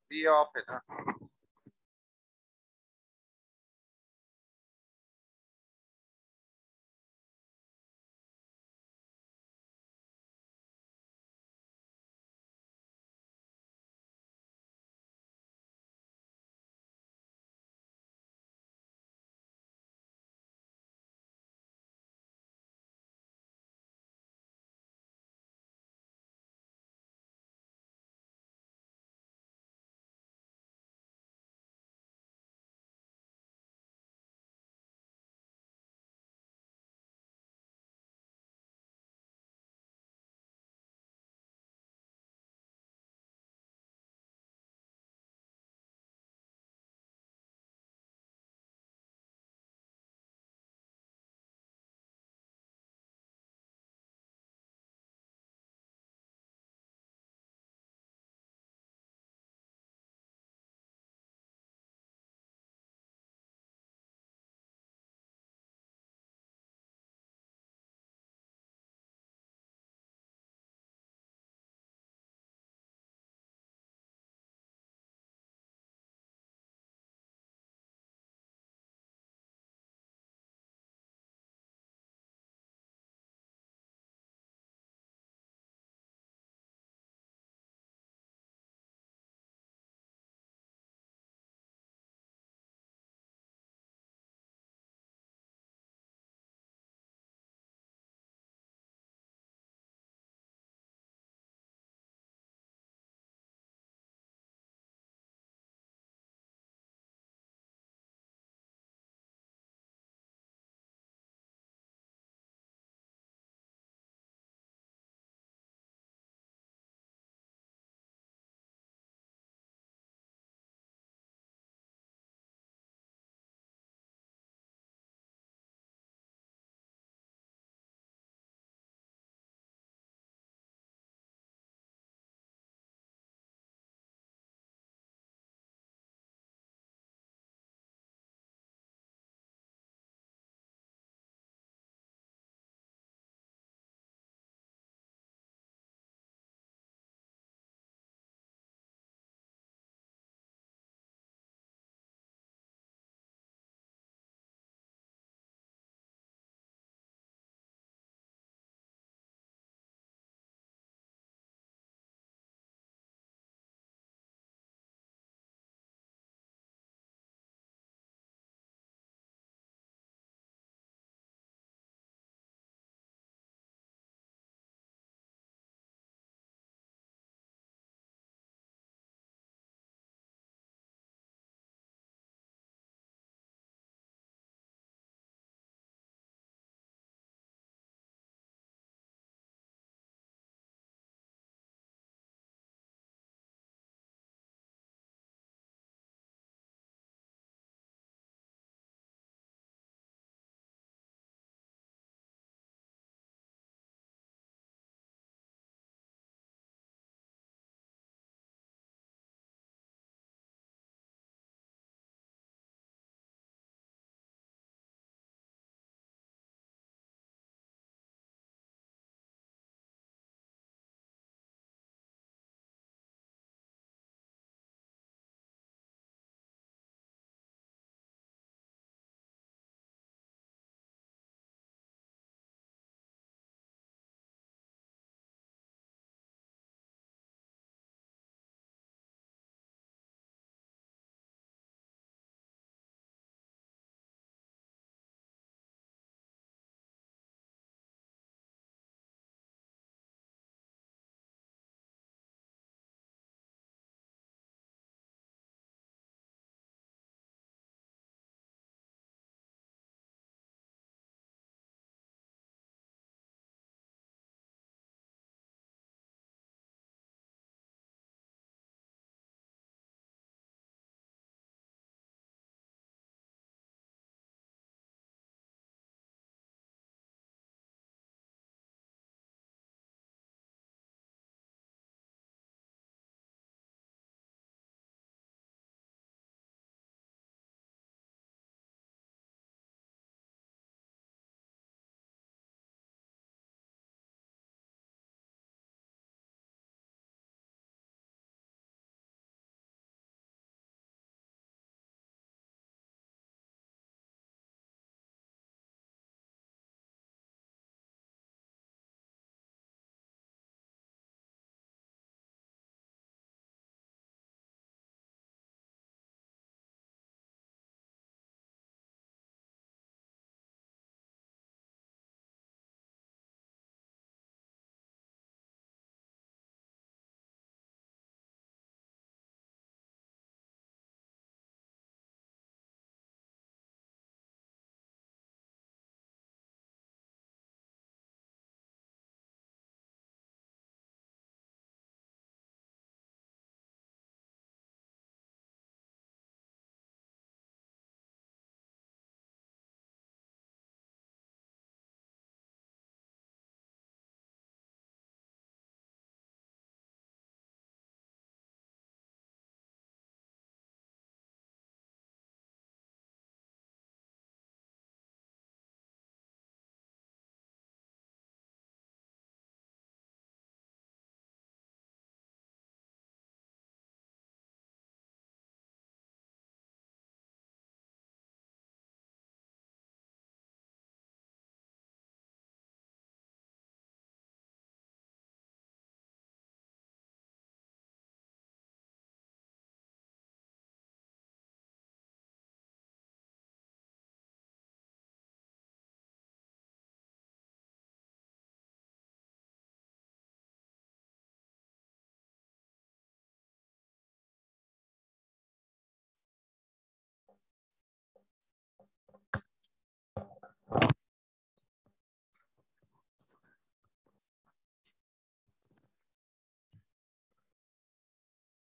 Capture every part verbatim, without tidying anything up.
ये ऑफ है ना।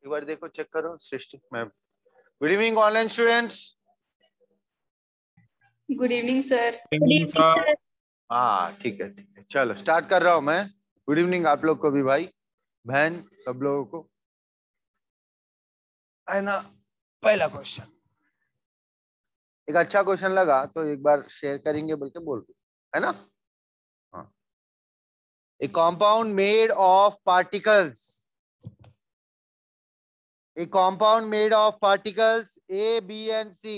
एक बार देखो, चेक करो Srishti ma'am. Good evening online students. Good evening sir. Good evening sir. हाँ ठीक है ठीक है, चलो स्टार्ट कर रहा हूँ मैं। गुड इवनिंग आप लोग को भी, भाई बहन सब लोगों को, है ना। पहला क्वेश्चन एक अच्छा क्वेश्चन लगा तो एक बार शेयर करेंगे बोल के बोल, है ना। हाँ, a compound made of particles, a compound made of particles A B and C,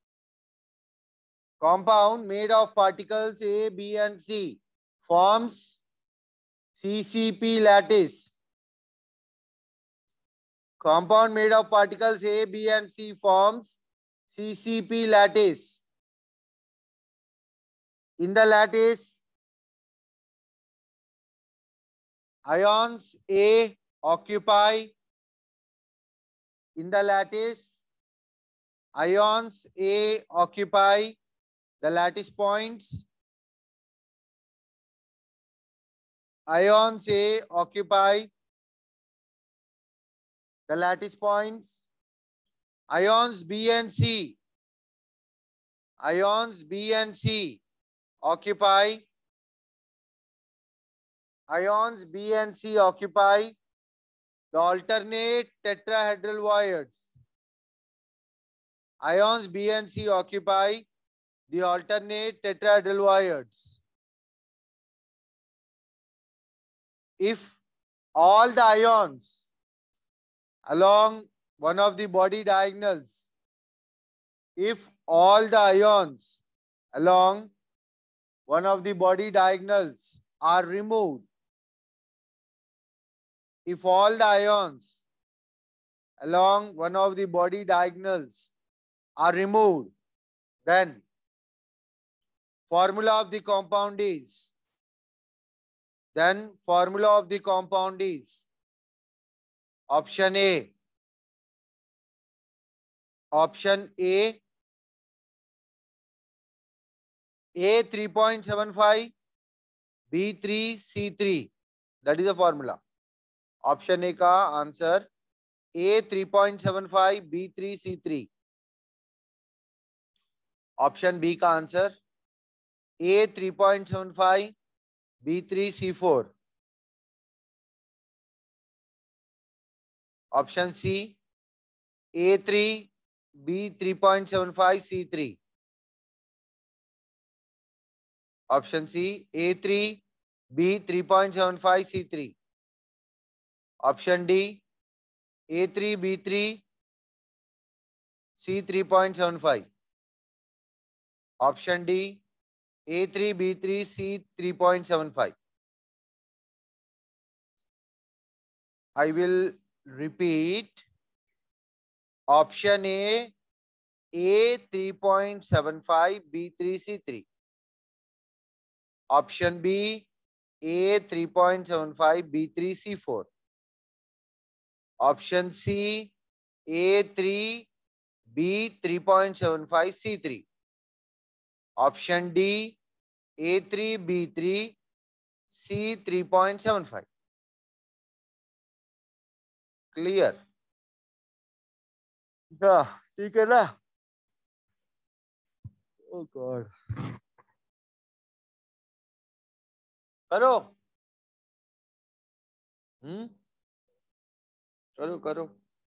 compound made of particles A, B and C forms C C P lattice. Compound made of particles A, B and C forms C C P lattice. In the lattice, ions A occupy, in the lattice, ions A occupy the lattice points. Ions A occupy the lattice points. Ions B and C, ions B and C occupy, ions B and C occupy the alternate tetrahedral voids. Ions B and C occupy the alternate tetrahedral voids. If all the ions along one of the body diagonals, if all the ions along one of the body diagonals are removed, if all the ions along one of the body diagonals are removed, then formula of the compound is, then formula of the compound is option A, option A, A three point seven five, B three, C three. That is the formula. Option A का answer A three point seven five, B three, C three. Option B का answer A three point seven five, B three, C four. Option C A three, B three point seven five, C three. Option C A three, B three point seven five, C three. Option D A three, B three, C three point seven five. Option D A three, B three, C three point seven five. I will repeat. Option A, A three point seven five, B three, C three. Option B, A three point seven five, B three, C four. Option C, A three, B three point seven five, C three. Option D, A three, B three, C three point seven five. Clear? हाँ ठीक है ना? Oh God. करो, हम्म करो करो।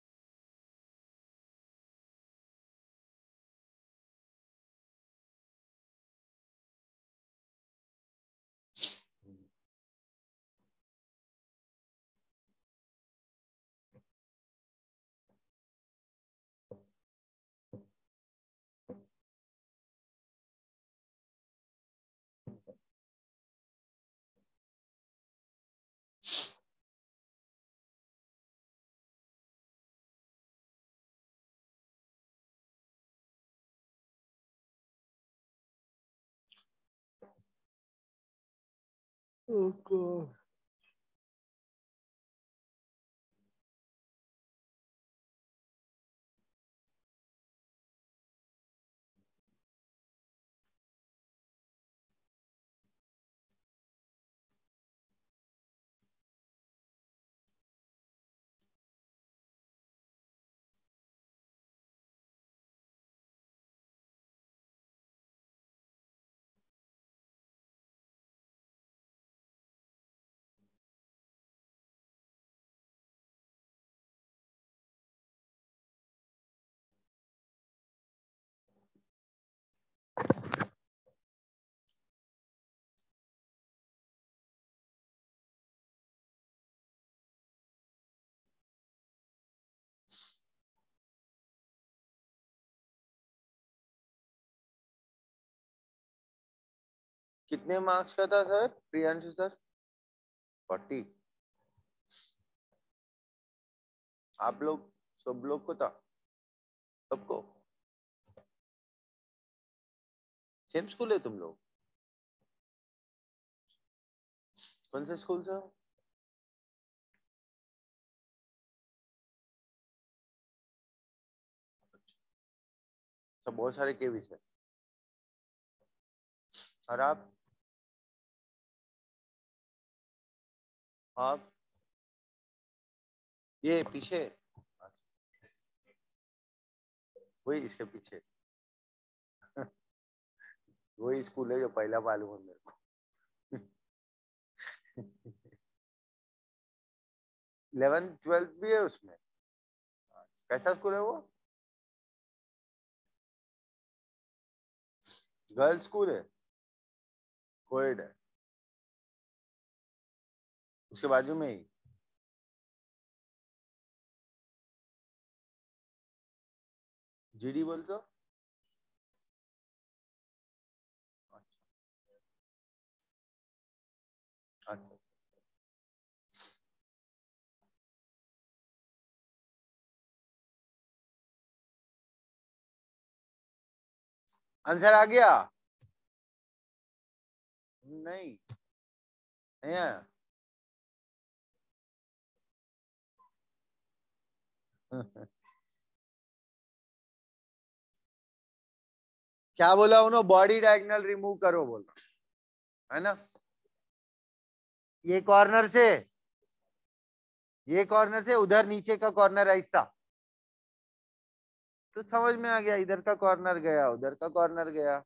Oh God. कितने marks का था सर प्रियांशु सर? फोर्टी। आप लोग सब लोग को था? सबको सेम स्कूल है तुम लोग? कौन से स्कूल से हो? सब बहुत सारे केवी से। और आप? आप ये पीछे वही इसके पीछे वही स्कूल है जो पहला मालूम है मेरे को। इलेवेंथ ट्वेल्थ भी है उसमें? कैसा स्कूल है वो? गर्ल्स स्कूल है? कोएड है? उसके बाजू में ही? जीडी बोल तो? अच्छा, आंसर आ गया? नहीं, नहीं आया। क्या बोला उन्होंने? बॉडी डायगोनल रिमूव करो बोला है ना? ये कॉर्नर से, ये कॉर्नर से उधर नीचे का कॉर्नर ऐसा, तो समझ में आ गया। इधर का कॉर्नर गया, उधर का कॉर्नर गया।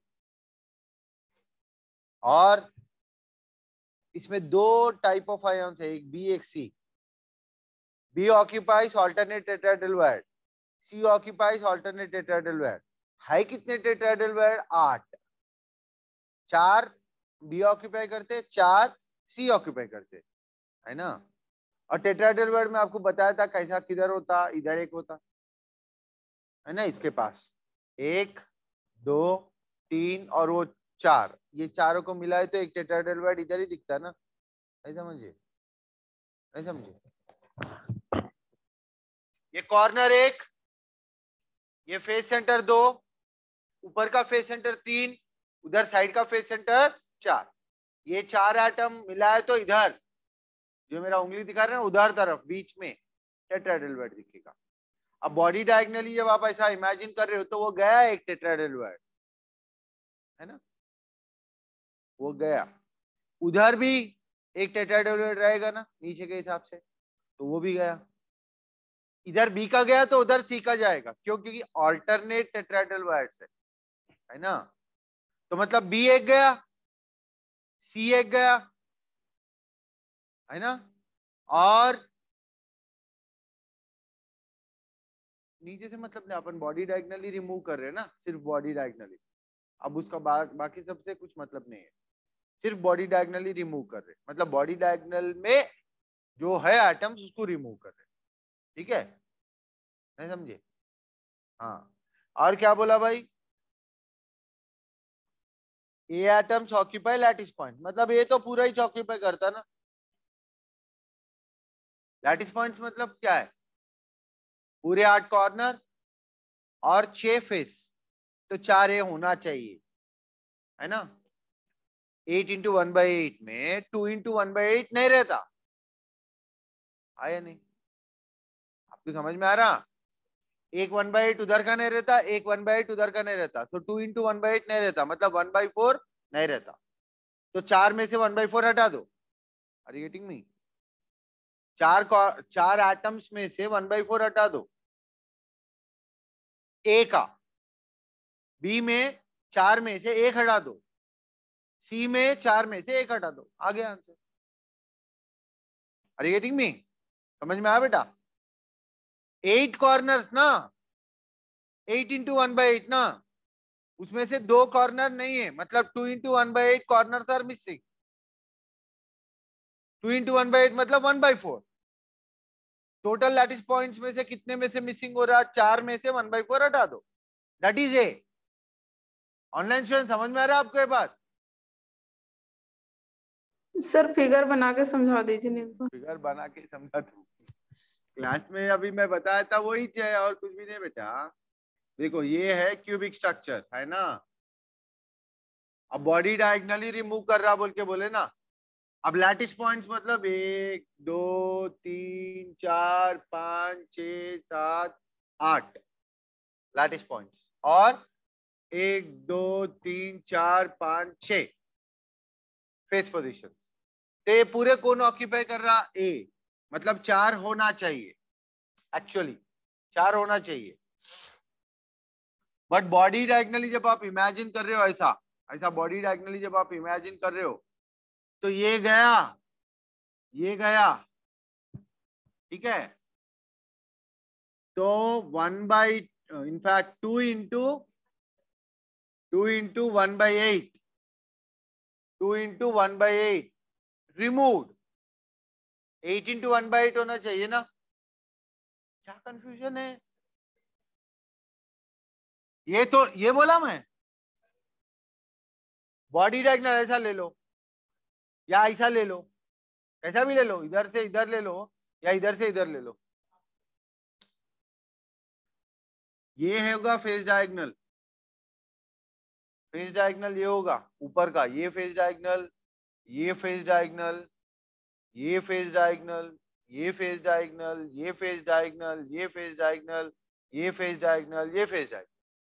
और इसमें दो टाइप ऑफ आयन्स है, एक बी एक C. B occupies alternate tetrahedral, C occupies alternate tetrahedral. है कितने टेट्राहेड्रल? आठ। चार बी ऑक्यूपाई करते, चार सी ऑक्यूपाई करते, है ना? और टेट्राहेड्रल वर्ड में आपको बताया था कैसा, किधर होता, इधर एक होता है ना, इसके पास एक, दो, तीन और वो चार, ये चारों को मिलाए तो एक टेट्राहेड्रल वर्ड इधर ही दिखता है ना। नहीं समझे? नहीं समझे? ये कॉर्नर एक, ये फेस सेंटर दो, ऊपर का फेस सेंटर तीन, उधर साइड का फेस सेंटर चार। ये चार एटम मिलाए तो इधर जो मेरा उंगली दिखा रहे हैं उधर तरफ बीच में टेट्राहेड्रल वर्ड दिखेगा। अब बॉडी डायगोनली जब आप ऐसा इमेजिन कर रहे हो तो वो गया एक टेट्राहेड्रल वर्ड, है ना? वो गया। उधर भी एक टेट्राहेड्रल वर्ड रहेगा ना नीचे के हिसाब से, तो वो भी गया। इधर बी का गया तो उधर सी का जाएगा, क्यों? क्योंकि ऑल्टरनेट टेट्राहेड्रल वर्ड्स है है ना? तो मतलब बी एक गया, सी एक गया, है ना? और नीचे से मतलब नहीं, अपन बॉडी डायगोनली रिमूव कर रहे हैं ना, सिर्फ बॉडी डायगोनली। अब उसका बा, बाकी सबसे कुछ मतलब नहीं है, सिर्फ बॉडी डायगोनली रिमूव कर रहे हैं, मतलब बॉडी डायगोनल में जो है एटम्स उसको रिमूव कर रहे हैं। ठीक है? नहीं समझे? हाँ। और क्या बोला भाई? A atoms occupy lattice point, मतलब ये तो पूरा ही ऑक्यूपाई करता ना। लैटिस पॉइंट्स मतलब क्या है? पूरे आठ कॉर्नर और छह फेस, तो चार ए होना चाहिए, है ना? Eight into one by eight में two into one by eight नहीं रहता, आया नहीं? आपको समझ में आ रहा? एक वन बाई एट उधर का नहीं रहता, एक वन बाई एट उधर का नहीं रहता, तो two into one by eight नहीं रहता, मतलब वन बाई फोर नहीं रहता। तो चार में से वन बाई फोर हटा दो। Are you getting me? चार चार एटम्स में से वन बाई फोर हटा दो ए का, बी में चार में से एक हटा दो, सी में चार में से एक हटा दो, आ गया answer. Are you getting me? समझ में आया बेटा? एट कॉर्नर्स ना, eight into one by eight ना, उसमें से दो कॉर्नर नहीं है, मतलब two into one by eight corner are missing. Two into one by eight मतलब one by four. Total lattice points में से कितने में से मिसिंग हो रहा? चार में से वन बाई फोर हटा दो, that is A. Online student समझ में आ रहा है आपको ये बात? सर फिगर बना के समझा दीजिए एक बार। फिगर बना के समझा दूं? क्लास में अभी मैं बताया था वही है और कुछ भी नहीं बेटा। देखो ये है क्यूबिक स्ट्रक्चर है ना। अब बॉडी डायगनली रिमूव कर रहा बोल के बोले ना। अब लैटिस पॉइंट्स मतलब एक दो तीन चार पाँच छ सात आठ लैटिस पॉइंट्स और एक दो तीन चार पाँच छ फेस पोजिशन। तो ये पूरे कौन ऑक्यूपाई कर रहा? ए, मतलब चार होना चाहिए, एक्चुअली चार होना चाहिए। बट बॉडी डायगनली जब आप इमेजिन कर रहे हो ऐसा ऐसा बॉडी डायगनली जब आप इमेजिन कर रहे हो तो ये गया ये गया, ठीक है। तो one by in fact two into two into one by eight two into one by eight remove eight into one by eight होना चाहिए ना। क्या कंफ्यूजन है? ये तो ये बोला मैं। बॉडी डायगनल ऐसा ले लो या ऐसा ले लो, ऐसा भी ले लो, इधर से इधर ले लो या इधर से इधर ले लो। ये है होगा फेस डायगनल। फेस डायगनल ये होगा ऊपर का, ये फेस डायगनल, ये फेस डायगनल, ये फेस डायगनल, ये फेस डायगनल, ये फेस डायगनल, ये फेस डायगनल, ये फेस डायगनल, ये फेस डायगनल,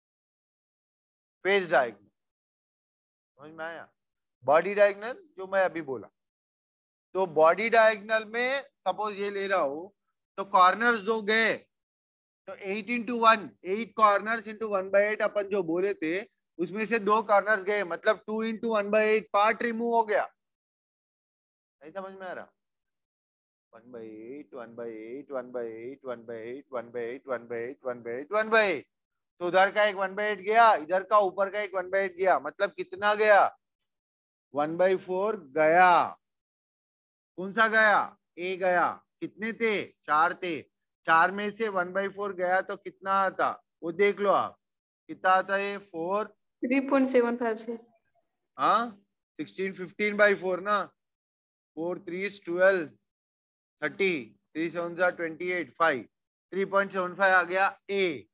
फेस डायगनल। समझ में आया? बॉडी डायगनल जो मैं अभी बोला। तो बॉडी डायगनल में सपोज ये ले रहा हूं तो कॉर्नर्स दो गए तो eight into one eight corners into one by eight अपन जो बोले थे उसमें से दो कॉर्नर्स गए, मतलब two into one by eight part remove हो गया। नहीं समझ में आ रहा? One by eight one by eight one by eight one by eight one by eight one by eight one by eight one by eight. तो उधर का एक वन बाई एट गया, इधर का ऊपर का एक वन बाई एट गया, मतलब कितना गया? वन बाई फोर गया। कौन सा गया? ए गया। कितने थे? चार थे। चार में से वन बाई फोर गया तो कितना आता वो देख लो आप। कितना आता है? Four three point seven five से। हाँ सिक्सटीन फिफ्टीन बाई फोर ना। Four three twelve thirty three seven जा twenty eight five three point seven five आ गया ए।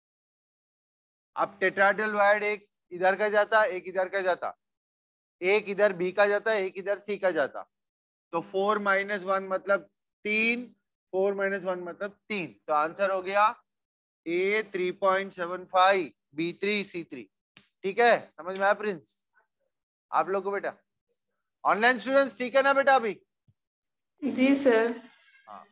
अब टेट्राहेड्रल वायर्ड एक इधर का जाता एक इधर का जाता, एक इधर बी का जाता एक इधर सी का जाता। तो फोर माइनस वन मतलब तीन, फोर माइनस वन मतलब तीन। तो आंसर हो गया A three point seven five B three C three. ठीक है, समझ में आया प्रिंस आप लोग को? बेटा ऑनलाइन स्टूडेंट्स ठीक है ना बेटा अभी? जी सर। हाँ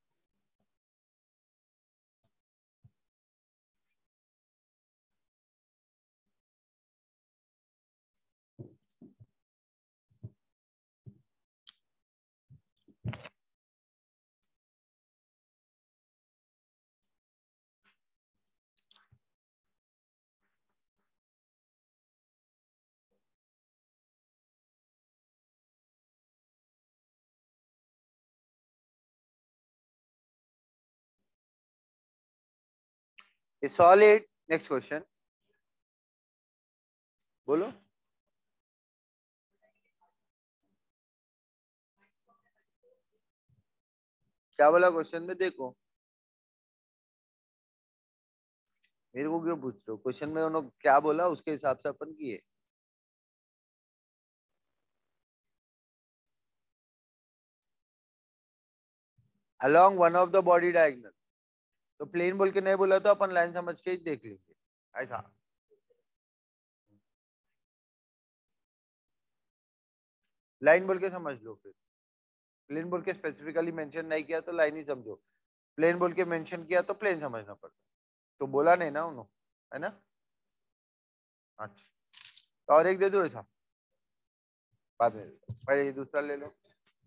a solid, next question बोलो। क्या बोला क्वेश्चन में? देखो मेरे को क्यों पूछ रहे हो? क्वेश्चन में उन्होंने क्या बोला उसके हिसाब से अपन किए। along one of the body diagonal, तो प्लेन बोल के नहीं बोला तो अपन लाइन समझ के ही देख लेंगे ऐसा। लाइन बोल के समझ लो, फिर प्लेन बोल के स्पेसिफिकली मेंशन नहीं किया तो लाइन ही समझो, प्लेन बोल के मेंशन किया तो प्लेन समझना पड़ता। तो बोला नहीं ना उन्होंने, है ना? अच्छा तो और एक दे दो ऐसा बाद में, पहले ये दूसरा ले लो।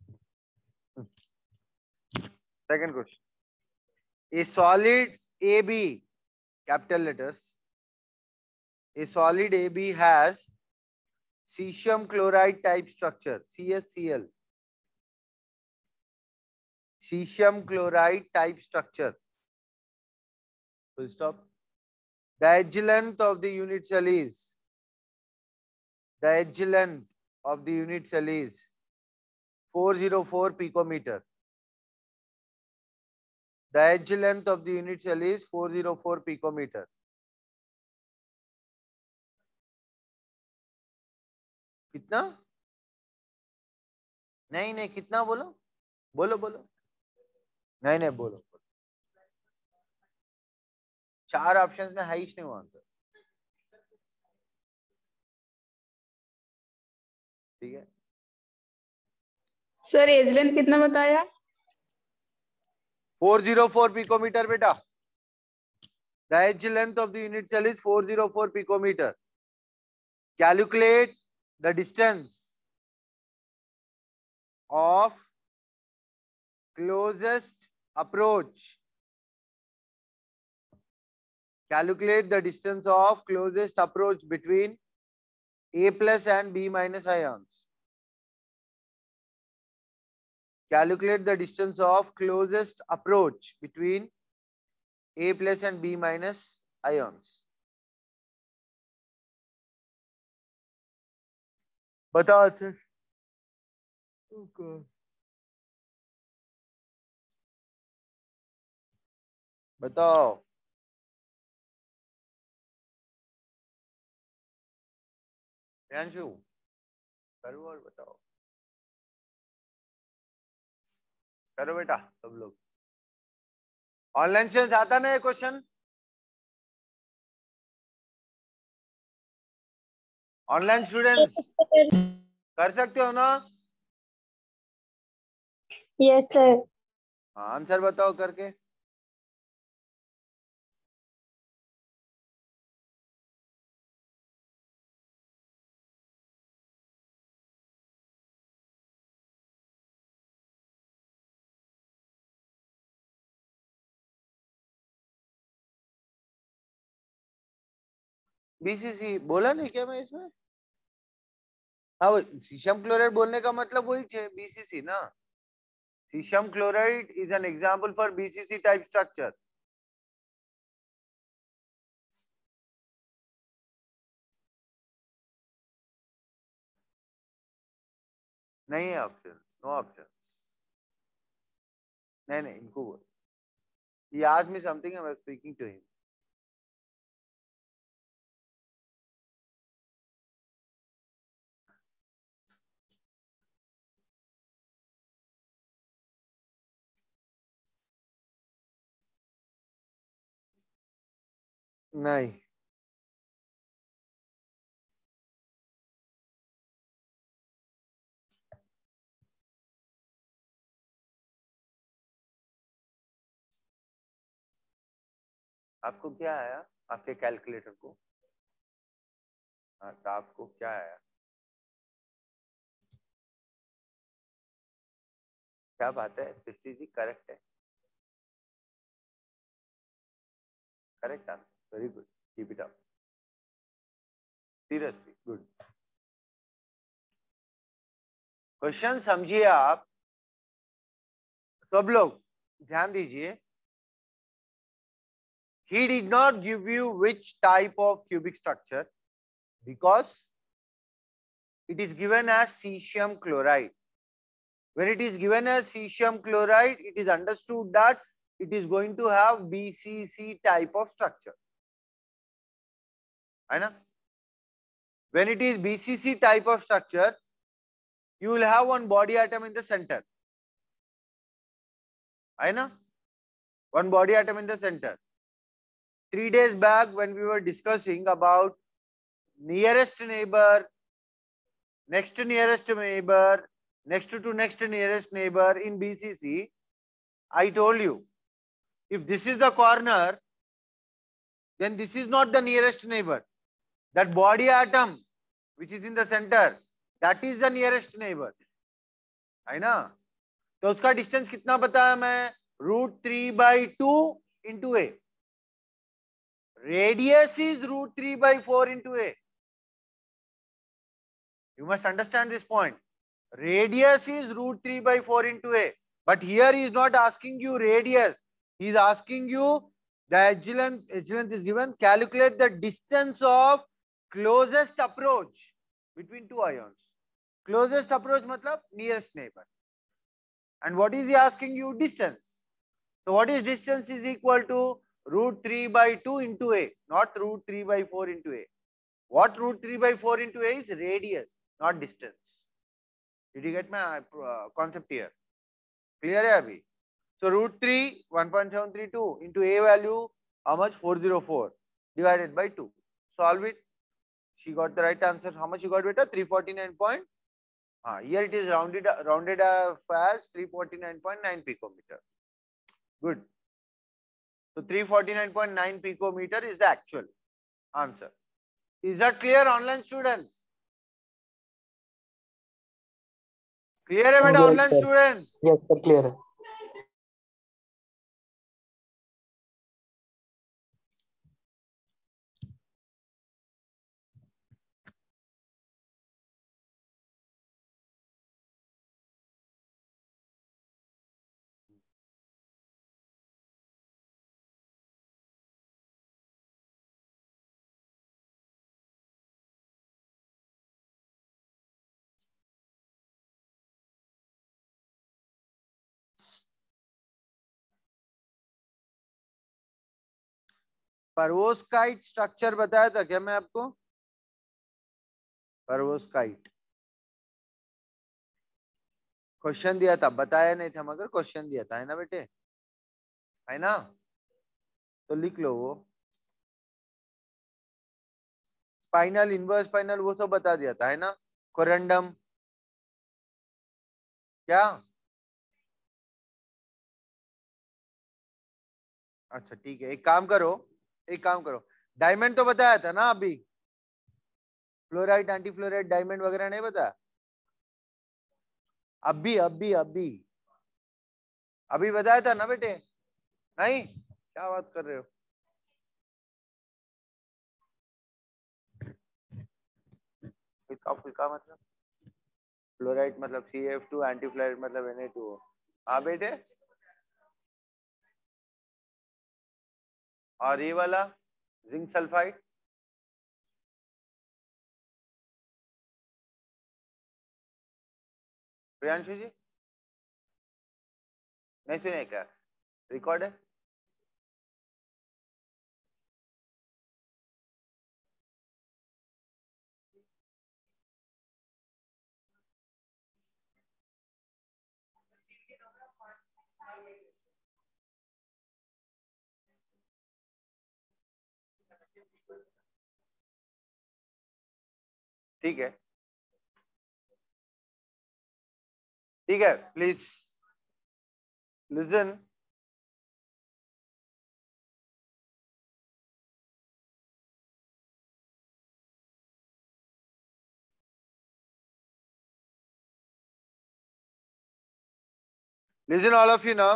Second question, A solid A B, capital letters, a solid A B has cesium chloride type structure, C S C L, cesium chloride type structure, full stop. The edge length of the unit cell is, the edge length of the unit cell is four hundred four picometer. The edge length of the unit cell is four hundred four picometer. कितना? नहीं नहीं कितना बोलो बोलो बोलो नहीं नहीं बोलो चार ऑप्शंस में है ही नहीं वो आंसर. ठीक है सर एज लेंथ कितना बताया? four hundred four picometer बेटा. The edge length of the unit cell is four hundred four picometer. Calculate the distance of closest approach. Calculate the distance of closest approach between A plus and B minus ions. Calculate the distance of closest approach between A plus and B minus ions. बताओ sir. बताओ. प्रियांशु करो और बताओ. करो बेटा सब लोग. Online से आता ना ये क्वेश्चन? ऑनलाइन स्टूडेंट्स कर सकते हो ना? Yes sir. आंसर बताओ करके. बीसीसी बोला नहीं क्या मैं इसमें? हाँ सीशियम क्लोराइड बोलने का मतलब वही है बीसीसी ना. Caesium chloride is an example for BCC type structure. नहीं है ऑप्शंस. No options. नहीं नहीं इनको बोल. He asked me something. I was speaking to him. नहीं आपको क्या आया आपके कैलकुलेटर को? हाँ तो आपको क्या आया? क्या बात है सृष्टि जी? करेक्ट है. Correct answer. Very good. Keep it up. Seriously good. Question समझिए आप सब लोग. ध्यान दीजिए. He did not give you which type of cubic structure because it is given as cesium chloride. When it is given as cesium chloride, it is understood that it is going to have B C C type of structure. है ना? When it is B C C type of structure, you will have one body atom in the center. है ना? One body atom in the center. Three days back when we were discussing about nearest neighbor, next nearest neighbor, next to next nearest neighbor in B C C, I told you, if this is the corner, then this is not the nearest neighbor. That body atom which is in the center, that is the nearest neighbor. है ना? तो उसका distance कितना बताया मैं? Root three by two into A. Radius is root three by four into A. You must understand this point. Radius is root three by four into A. But here he is not asking you radius. He is asking you the edge length, edge length is given. Calculate the distance of closest approach between two ions. Closest approach matlab nearest neighbor. And what is he asking you? Distance. So what is distance is equal to root three by two into a, not root three by four into a. What root three by four into a is radius, not distance. Did you get my uh, concept here? Clear hai abhi? So root three, one point seven three two into a value, how much? four hundred four divided by two. Solve it. She got the right answer. How much you got, beta? three forty-nine point. Ah, here it is rounded rounded up as three forty-nine point nine picometer. Good. So three forty-nine point nine picometer is the actual answer. Is that clear, online students? Clear hai beta, Yes, online sir. students? Yes, sir, clear है. परवोस्काइट structure बताया था क्या मैं आपको? परवोस्काइट question दिया था, बताया नहीं था मगर क्वेश्चन दिया था, है ना बेटे? है ना? तो लिख लो वो. स्पाइनल, इनवर्स स्पाइनल, वो सब बता दिया था, है ना? कोरेंडम क्या? अच्छा ठीक है, एक काम करो, एक काम करो, डायमंड तो बताया था ना अभी? फ्लोराइड, एंटी फ्लोराइड, डायमंड वगैरह नहीं बताया? अभी अभी अभी अभी बताया था ना बेटे? नहीं, क्या बात कर रहे हो? फुल्का फुल्का मतलब फ्लोराइड मतलब C F two, anti fluoride मतलब एन ए टू ओ. हाँ बेटे. और ये वाला जिंक सल्फाइड, प्रियांशु जी नहीं सुने क्या? रिकॉर्ड है? ठीक है, ठीक है, please listen. Listen, all of you now.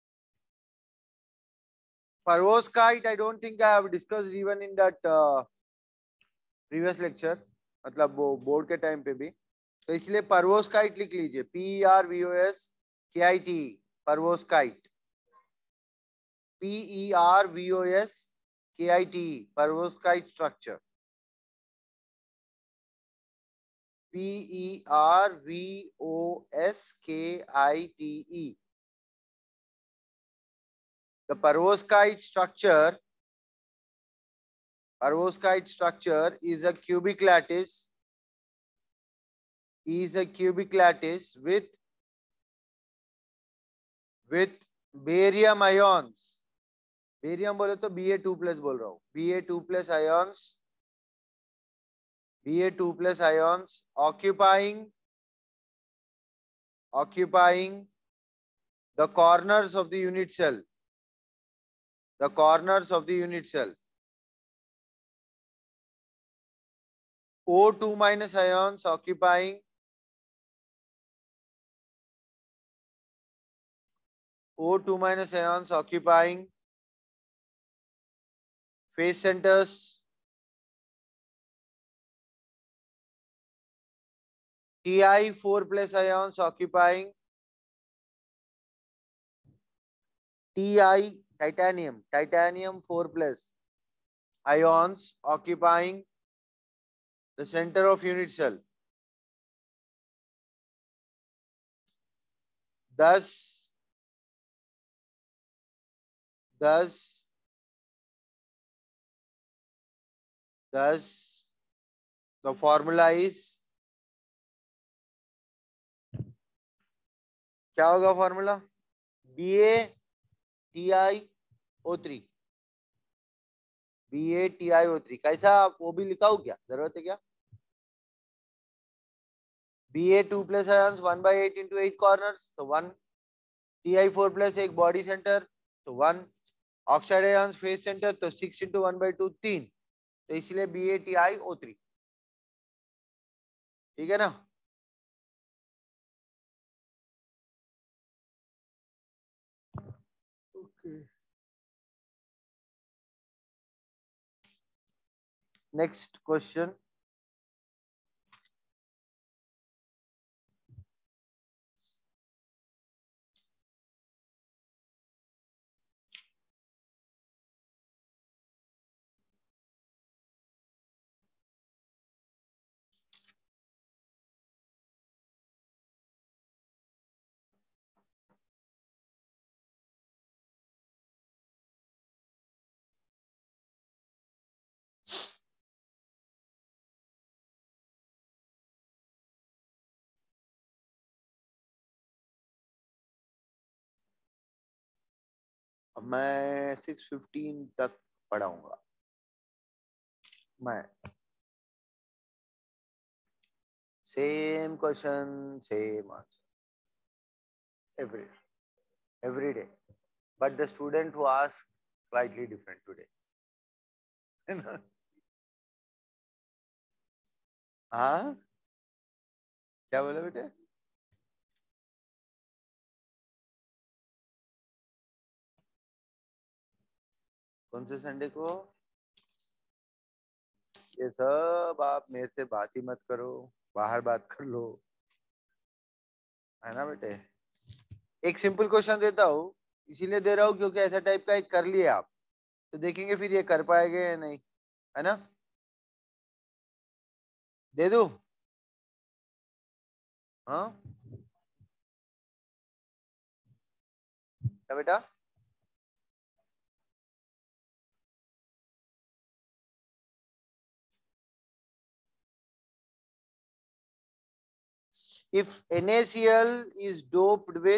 Perovskite, I don't think I have discussed even in that uh, previous lecture. मतलब वो बोर्ड के टाइम पे भी, तो इसलिए परवोस्काइट लिख लीजिए. P R V O S K I T, perovskite. P E R V O S K I T, perovskite structure. P E R V O S K I T E. The perovskite structure, perovskite structure is a cubic lattice, is a cubic lattice with with barium ions. Barium बोले तो B A two plus बोल रहा हूँ. B A two plus ions, B A two plus ions occupying occupying the corners of the unit cell. The corners of the unit cell. O two minus ions occupying O two minus ions occupying phase centers. T I four plus ions occupying Ti titanium, titanium four plus ions occupying the center of unit cell. दस दस दस the formula is, क्या होगा formula? B A T I O three, B A T I O three. कैसा, वो भी लिखा हो क्या, जरूरत है क्या? B A two plus ions one by eight into eight corners, तो one. T I four plus एक बॉडी सेंटर, तो one. Oxide ions face centre, तो six into one by two, तीन। तो इसलिए B A T I O three. ठीक है ना? Okay, next question. अब मैं सिक्स फिफ्टीन तक पढ़ाऊंगा मैं। Same question, same answer, every every day, but the student who asked slightly different today. हाँ, क्या बोले बेटे? कौन से संडे को? ये सब आप मेरे से बात ही मत करो, बाहर बात कर लो, है ना बेटे? एक सिंपल क्वेश्चन देता हूँ, इसीलिए दे रहा हूँ क्योंकि ऐसा टाइप का एक कर लिए आप, तो देखेंगे फिर ये कर पाएंगे या नहीं, है ना? दे दूं? हाँ क्या बेटा? If NaCl is doped with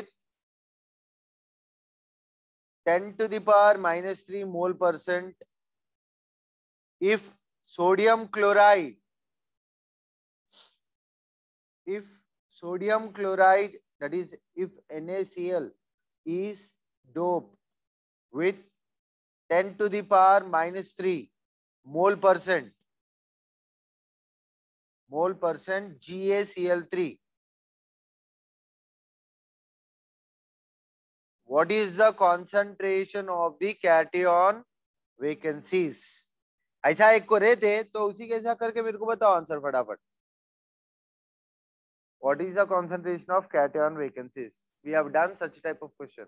ten to the power minus three mole percent, if sodium chloride, if sodium chloride, that is if NaCl is doped with ten to the power minus three mole percent, mole percent G A C L three, what is the concentration of the cation vacancies? ऐसा एक को रहते तो उसी के ऐसा करके मेरे को बताओ आंसर फटाफट। What is the concentration of cation vacancies? We have done such type of question.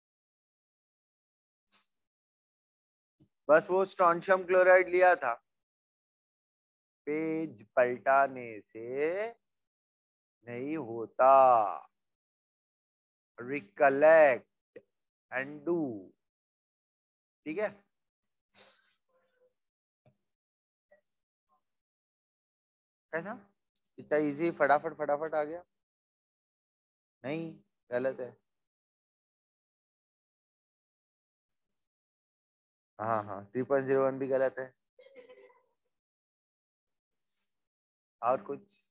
बस वो स्ट्रॉन्शियम क्लोराइड लिया था, पेज पलटाने से नहीं होता, रिकलेक्ट एंड डू। ठीक है, कैसा इतना इजी, फटाफट फटाफट आ गया? नहीं, गलत है। हाँ हाँ, थ्री पॉइंट जीरो वन भी गलत है। और कुछ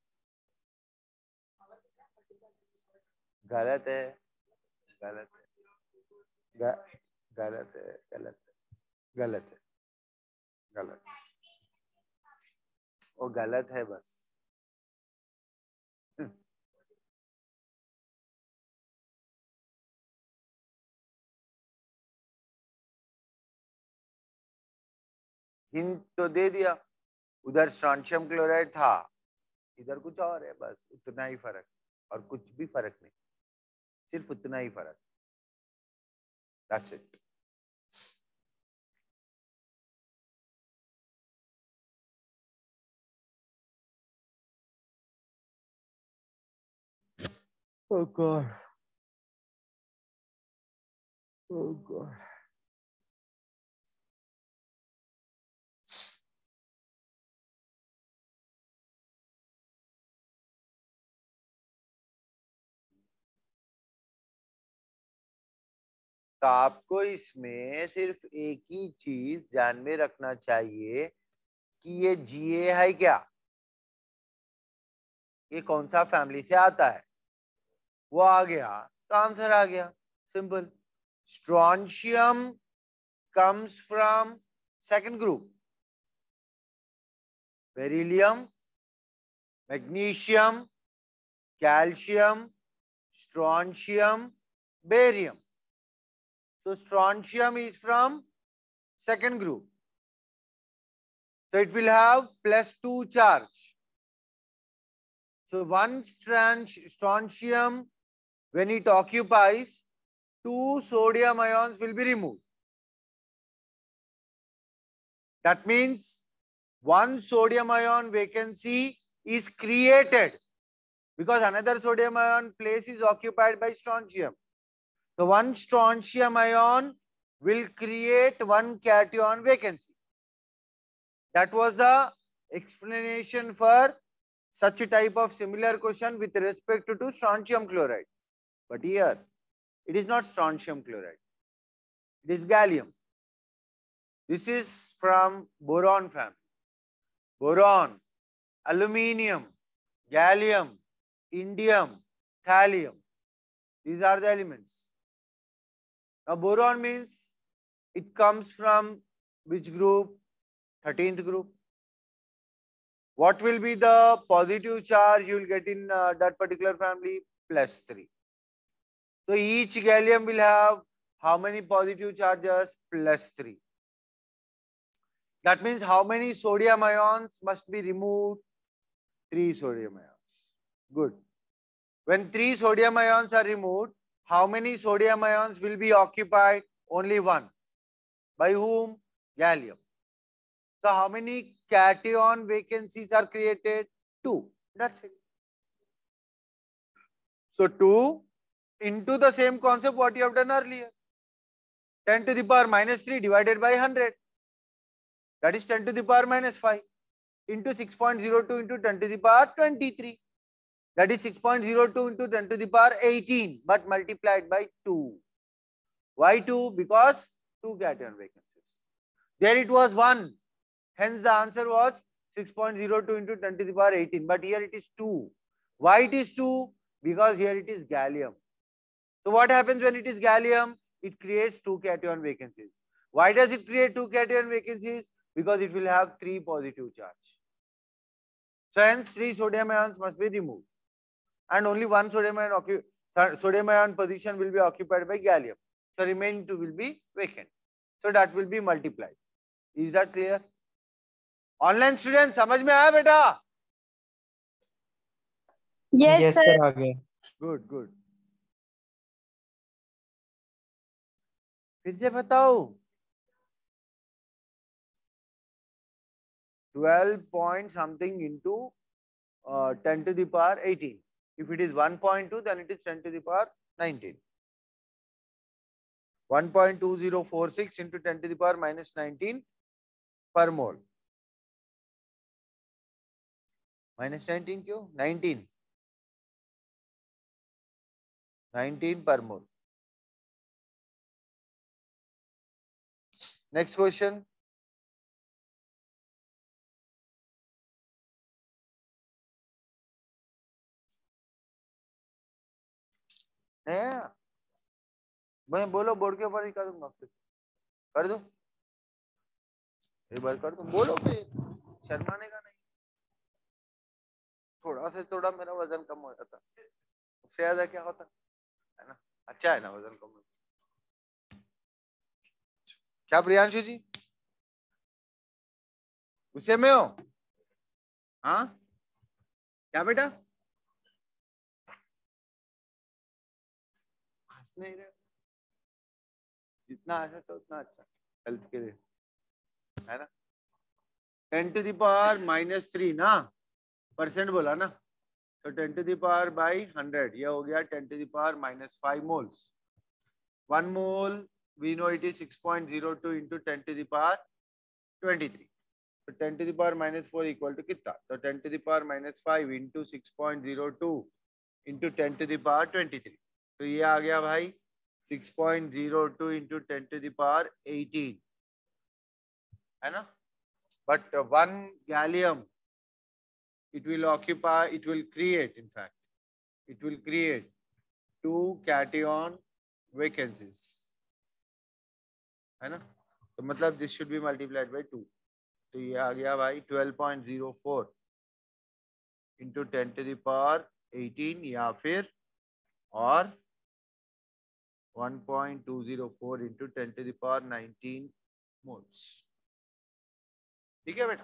गलत है? गलत है, ग, गलत है, गलत है, गलत है, गलत, वो गलत है बस। हिंट तो दे दिया, उधर स्ट्रॉन्शियम क्लोराइड था, इधर कुछ और है, बस उतना ही फर्क, और कुछ भी फर्क नहीं, सिर्फ उतना ही फर्क। That's it. Oh God. Oh God. तो आपको इसमें सिर्फ एक ही चीज ध्यान में रखना चाहिए कि ये जीए है क्या, ये कौन सा फैमिली से आता है, वो आ गया तो आंसर आ गया, simple. Strontium comes from second group, beryllium, magnesium, calcium, strontium, barium. So strontium is from second group, so it will have plus two charge. So one strontium, when it occupies, two sodium ions will be removed. That means one sodium ion vacancy is created because another sodium ion place is occupied by strontium. So one strontium ion will create one cation vacancy. That was the explanation for such a type of similar question with respect to, to strontium chloride. But here, it is not strontium chloride. It is gallium. This is from boron family. Boron, aluminium, gallium, indium, thallium. These are the elements. Now boron means it comes from which group? thirteenth group. What will be the positive charge you will get in uh, that particular family? Plus three. So each gallium will have how many positive charges? Plus three. That means how many sodium ions must be removed? Three sodium ions. Good. When three sodium ions are removed, how many sodium ions will be occupied? Only one. By whom? Gallium. So how many cation vacancies are created? Two. That's it. So two into the same concept what you have done earlier. ten to the power minus three divided by one hundred. That is ten to the power minus five. Into six point zero two into ten to the power twenty-three. That is six point zero two into ten to the power eighteen, but multiplied by two. Why two? Because two cation vacancies. There it was one. Hence the answer was six point zero two into ten to the power eighteen. But here it is two. Why it is two? Because here it is gallium. So what happens when it is gallium? It creates two cation vacancies. Why does it create two cation vacancies? Because it will have three positive charge. So hence three sodium ions must be removed. And only one sodium ion, sodium ion position will be occupied by gallium. So remaining two will be vacant. So that will be multiplied. Is that clear? Online student, समझ में आया बेटा? Yes, yes sir. आ गया. Good, good. फिर से बताओ. twelve point something into uh, ten to the power eighteen. If it is one point two, then it is ten to the power nineteen. one point two zero four six into ten to the power minus nineteen per mole. Minus nineteen क्यों? nineteen. nineteen per mole. Next question. Yeah. मैं बोलो board के ऊपर ही कर दूंगा, फिर कर दूं, एक बार कर दूं, बोलो फिर, शर्माने का नहीं. थोड़ा से थोड़ा मेरा वजन कम हो जाता, उससे ज्यादा क्या होता है ना. अच्छा है ना वजन कम. क्या प्रियांशु जी गुस्से में हो? हाँ क्या बेटा? हंस नहीं रहे? जितना हंसा तो उतना अच्छा हेल्थ के लिए है ना. Ten to the power minus three ना, परसेंट बोला ना, तो ten to the power by hundred, ये हो गया ten to the power minus five moles. One mole we know it is six point zero two into ten to the power twenty-three. तो ten to the power minus four equal to कितना? तो ten to the power minus five into six point zero two into ten to the power twenty-three. तो ये आ गया भाई six point zero two into ten to the power eighteen, है ना? But uh, one gallium, it will occupy, it will create, in fact, it will create two cation vacancies, है ना? तो मतलब this should be multiplied by two. तो ये आ गया भाई twelve point zero four into ten to the power eighteen या फिर और one point two zero four into ten to the power nineteen moles. ठीक है बेटा?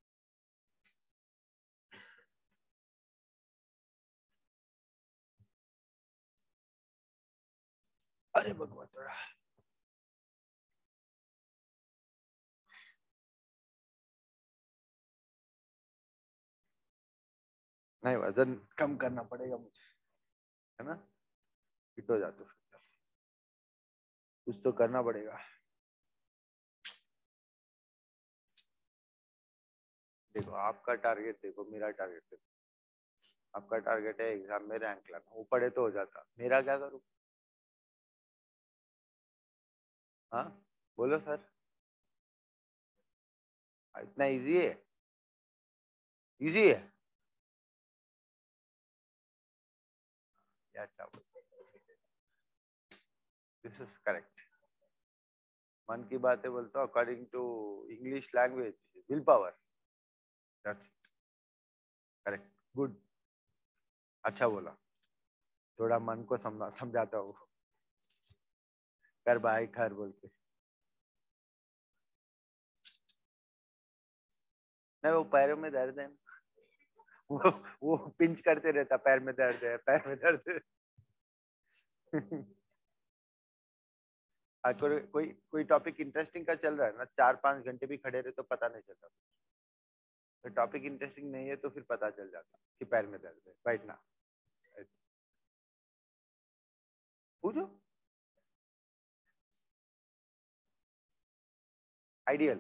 अरे भगवान थोड़ा नहीं, वजन कम करना पड़ेगा मुझे, है ना? फिट हो जाते फिर कुछ तो करना पड़ेगा। देखो आपका टारगेट देखो, मेरा टारगेट देखो। आपका टारगेट है एग्जाम में रैंक लाना, वो पढ़े तो हो जाता, मेरा क्या करूं? हाँ बोलो सर, इतना इजी है? इजी है या क्या? This is correct. मन की बातें बोलता हूँ according to English language, will power, that's it, correct, good, अच्छा बोला। थोड़ा मन को समझा समझाता हूँ, कर भाई खैर बोल के। नहीं वो पैरों में दर्द है, वो वो पिंच करते रहता, पैर में दर्द है, पैर में दर्द है। कोई कोई कोई टॉपिक इंटरेस्टिंग का चल रहा है ना, चार पांच घंटे भी खड़े रहे तो पता नहीं चलता। तो टॉपिक इंटरेस्टिंग नहीं है तो फिर पता चल जाता कि पैर में दर्द है। बैठना, पूछो। आइडियल,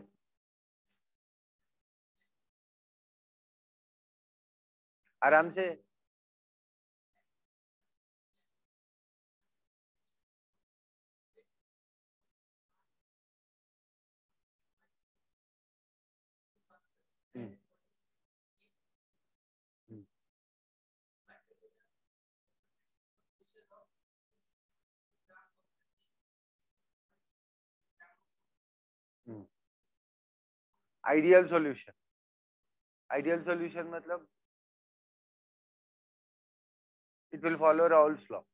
आराम से। Hmm ideal solution, ideal solution मतलब it will follow Raoult's law,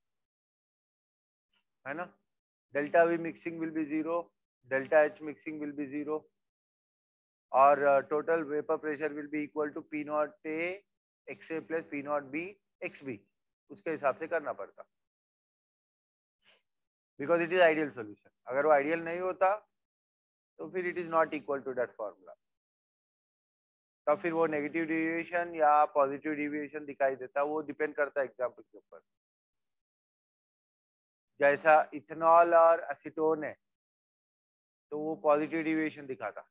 है ना? Delta V mixing will be zero, delta H mixing will be zero, और total vapour pressure will be equal to P naught A x A plus P naught B x B. उसके हिसाब से करना पड़ता, because it is ideal solution. अगर वो ideal नहीं होता तो फिर it is not equal to that formula, तो फिर वो नेगेटिव डिविएशन या पॉजिटिव डिविएशन दिखाई देता, वो डिपेंड करता है एग्जाम्पल के ऊपर। जैसा इथेनॉल और एसीटोन है तो वो पॉजिटिव डिविएशन दिखाता।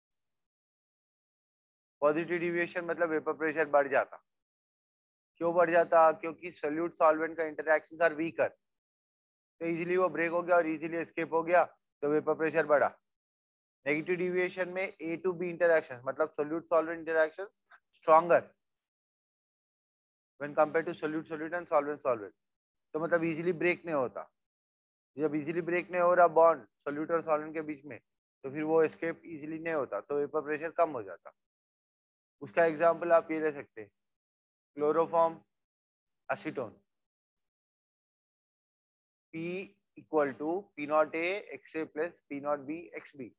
पॉजिटिव डिविएशन मतलब वेपर प्रेशर बढ़ जाता। क्यों बढ़ जाता? क्योंकि सोल्यूट सॉल्वेंट का इंटरैक्शंस आर वीकर, तो इजीली वो ब्रेक हो गया और इजीली एस्केप हो गया, तो वेपर प्रेशर बढ़ा। नेगेटिव डिविएशन में ए टू बी इंटरैक्शन मतलब solute solvent interaction stronger when compare to solute solute and solvent solvent, तो मतलब इजीली ब्रेक नहीं होता। जब इजीली ब्रेक नहीं हो रहा बॉन्ड सोल्यूट और सॉल्वेंट के बीच में, तो फिर वो एस्केप इजीली नहीं होता, तो वेपर प्रेशर कम हो जाता। उसका एग्जांपल आप ये ले सकते हैं, chloroform acetone, P equal to P naught A x A plus P naught B x B,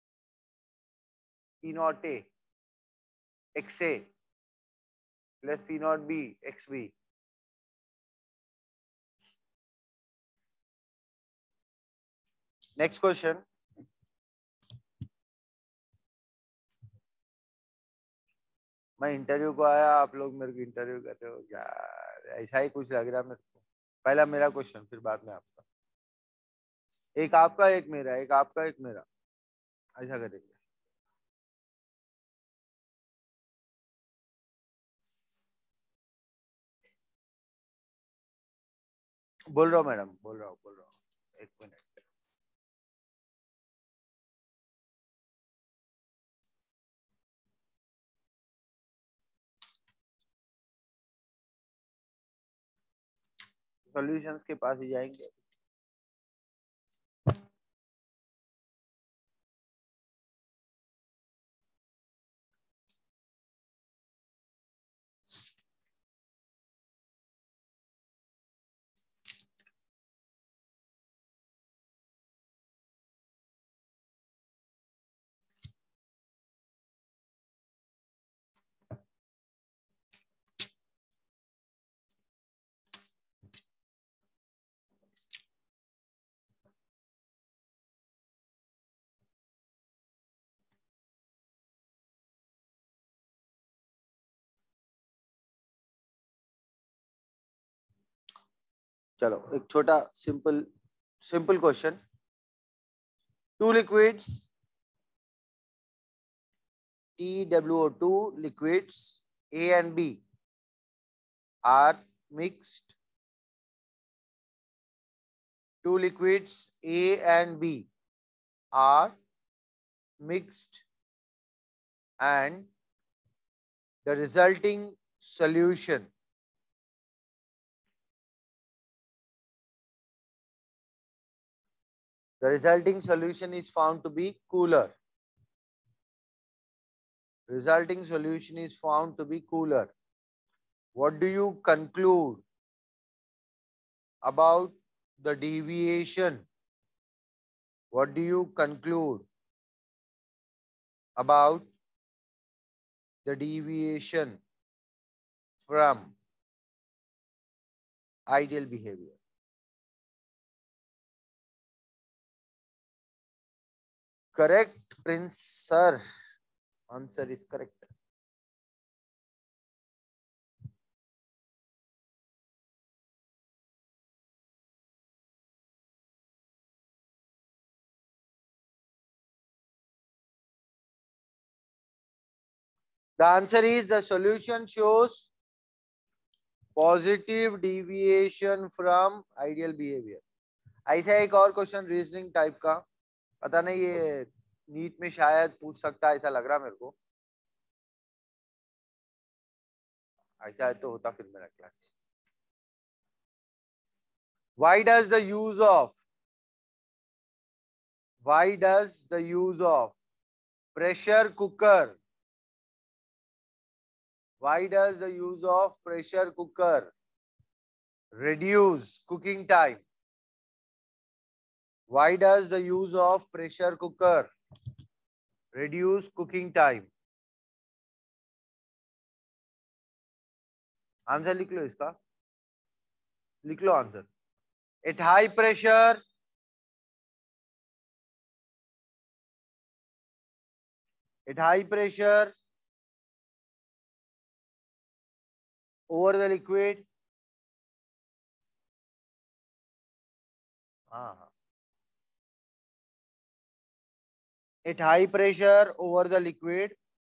P naught A x A plus P naught B x B. Next question, मैं इंटरव्यू को आया, आप लोग मेरे को इंटरव्यू कर रहे हो यार, ऐसा ही कुछ लग रहा है मेरे को। पहला मेरा क्वेश्चन फिर बाद में आपका। एक आपका एक मेरा, एक आपका एक मेरा, ऐसा करेंगे। बोल रहा हूँ मैडम, बोल रहा हूँ बोल रहा हूँ एक मिनट। सॉल्यूशंस के पास ही जाएंगे। चलो एक छोटा simple simple question. Two liquids T W O two liquids A and B are mixed. Two liquids A and B are mixed and the resulting solution the resulting solution is found to be cooler. Resulting solution is found to be cooler. What do you conclude about the deviation? What do you conclude about the deviation from ideal behavior? Correct, Prince sir. Answer is correct. The answer is the solution shows positive deviation from ideal behavior. ऐसा एक और question reasoning type का, पता नहीं ये NEET में शायद पूछ सकता है, ऐसा लग रहा मेरे को। ऐसा तो होता फिर मेरा class. Why does the use of why does the use of pressure cooker why does the use of pressure cooker reduce cooking time? Why does the use of pressure cooker reduce cooking time? Answer लिख लो इसका, लिख लो answer. At high pressure at high pressure over the liquid, हाँ, at high pressure over the liquid,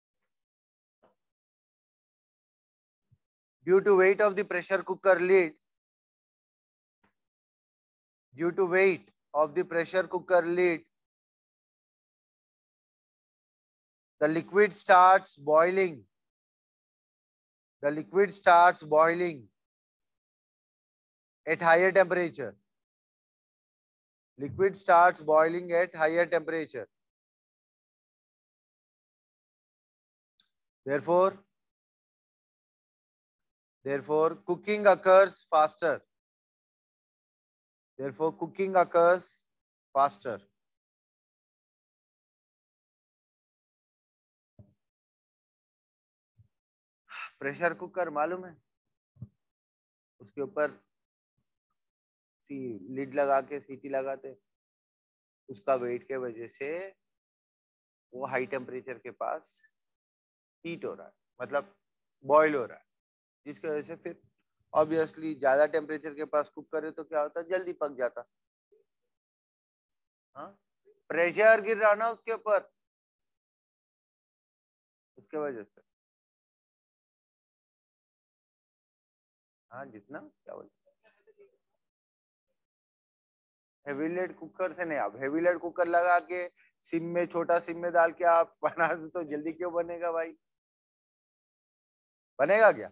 due to weight of the pressure cooker lid, due to weight of the pressure cooker lid, the liquid starts boiling. The liquid starts boiling at higher temperature. Liquid starts boiling at higher temperature. Therefore, therefore cooking occurs faster. Therefore, cooking occurs faster. Pressure cooker मालूम है, उसके ऊपर lid लगा के सीटी लगाते, उसका wait के वजह से वो हाई टेम्परेचर के पास हीट हो रहा है, मतलब बॉईल हो रहा है, जिसकी वजह से फिर ऑब्वियसली ज्यादा टेम्परेचर के पास कुक करे तो क्या होता है, जल्दी पक जाता। हाँ, प्रेशर गिर रहा ना उसके ऊपर, उसके वजह से। हाँ, जितना क्या बोलते, हेवी लेड कुकर से नहीं, आप हेवी लेड कुकर लगा के सिम में, छोटा सिम में डाल के आप बना दो तो जल्दी क्यों बनेगा भाई? बनेगा क्या?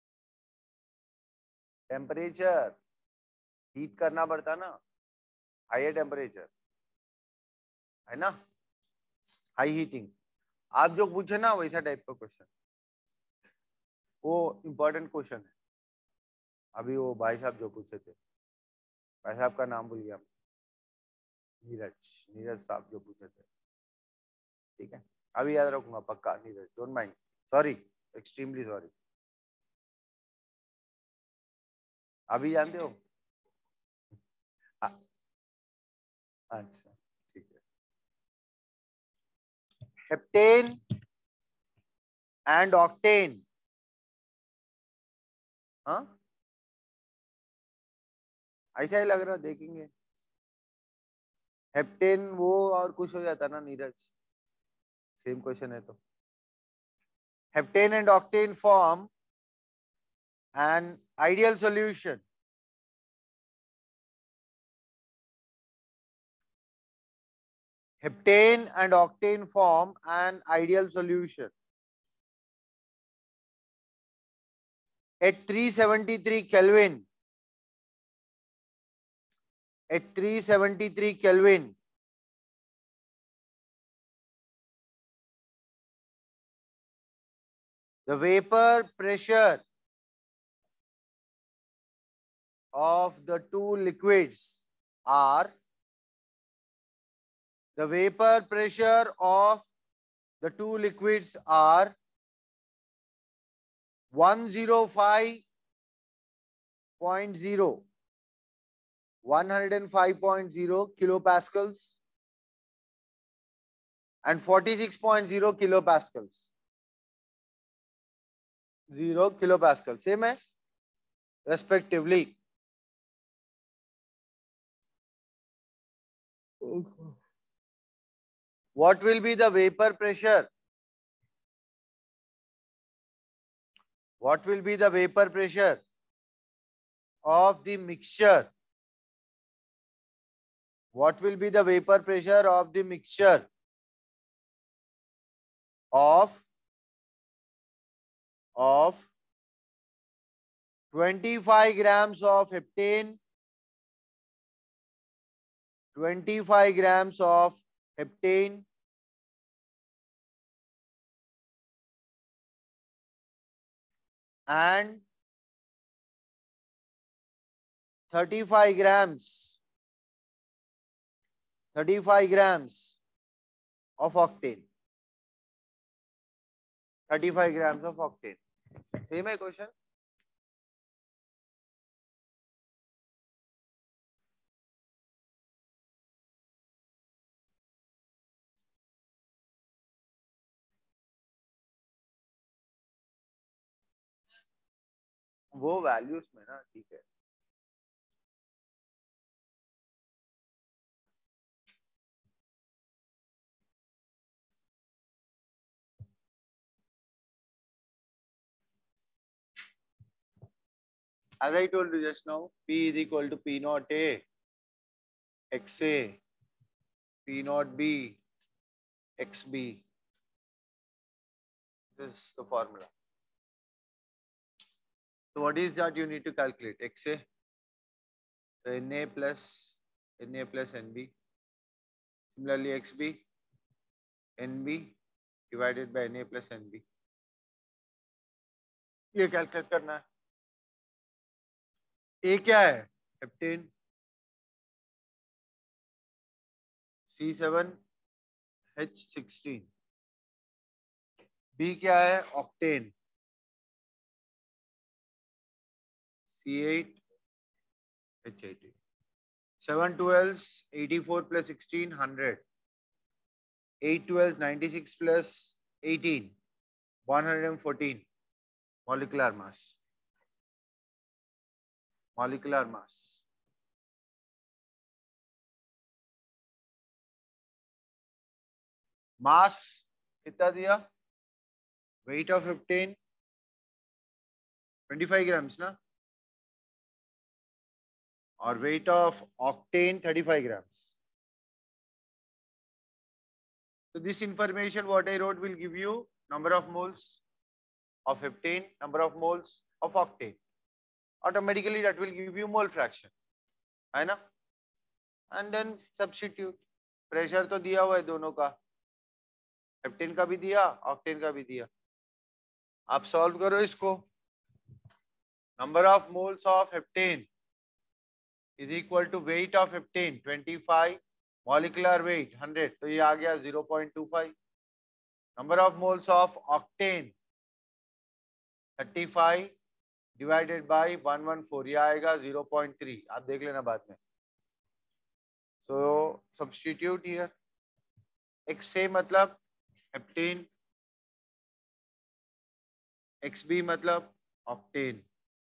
टेम्परेचर हीट करना पड़ता ना, हाई टेम्परेचर है ना, हाई हीटिंग। आप जो पूछे ना वैसा टाइप का क्वेश्चन, वो इंपॉर्टेंट क्वेश्चन है। अभी वो भाई साहब जो पूछे थे, भाई साहब का नाम भूल गया, नीरज, नीरज साहब जो पूछे थे, ठीक है, अभी याद रखूंगा पक्का, Neeraj, don't mind, sorry, extremely sorry. अभी जानते हो? आ- अच्छा, ठीक है। हेप्टेन एंड ऑक्टेन, हाँ, ऐसा ही लग रहा, देखेंगे। हेप्टेन वो और कुछ हो जाता ना नीरज, सेम क्वेश्चन है तो। Heptane and octane form an ideal solution, heptane and octane form an ideal solution at three seventy-three Kelvin. At three seventy-three Kelvin, the vapor pressure of the two liquids are the vapor pressure of the two liquids are one hundred five point zero, one hundred five point zero kilopascals and forty-six point zero kilopascals. zero kilopascal, same है, respectively. What will be the vapor pressure? What will be the vapor pressure of the mixture? What will be the vapor pressure of the mixture of of twenty-five grams of heptane, twenty-five grams of heptane and thirty-five grams, thirty-five grams of octane, thirty-five grams of octane. Same है question? वो values में ना, ठीक है। As I told you just now, P is equal to P naught A, X A, P naught B, X B. This is the formula. So what is that you need to calculate? X A, so N A plus N A plus N B. Similarly, X B, N B divided by N A plus N B. ये calculate करना है। A क्या है? Heptane, C seven H sixteen. B क्या है? Octane, C eight H eighteen. seven twelves, eighty-four plus sixteen, one hundred. eight twelves, ninety-six plus eighteen, one hundred fourteen. Molecular mass. Molecular mass. Mass कितना दिया, weight of heptane twenty five grams ना, और weight of octane thirty five grams. So this information what I wrote will give you number of moles of heptane, number of moles of octane. Automatically that will give you mole fraction, है ना? And then substitute. Pressure तो दिया हुआ है दोनों का, heptane का भी दिया, ऑक्टेन का भी दिया. आप सॉल्व करो इसको. Number of moles of heptane is equal to weight of heptane twenty-five, molecular weight one hundred, तो ये आ गया zero point two five. Number of moles of octane thirty-five divided by one hundred fourteen, ये आएगा zero point three. आप देख लेना बाद में. So substitute here. X से मतलब heptane, X B मतलब octane.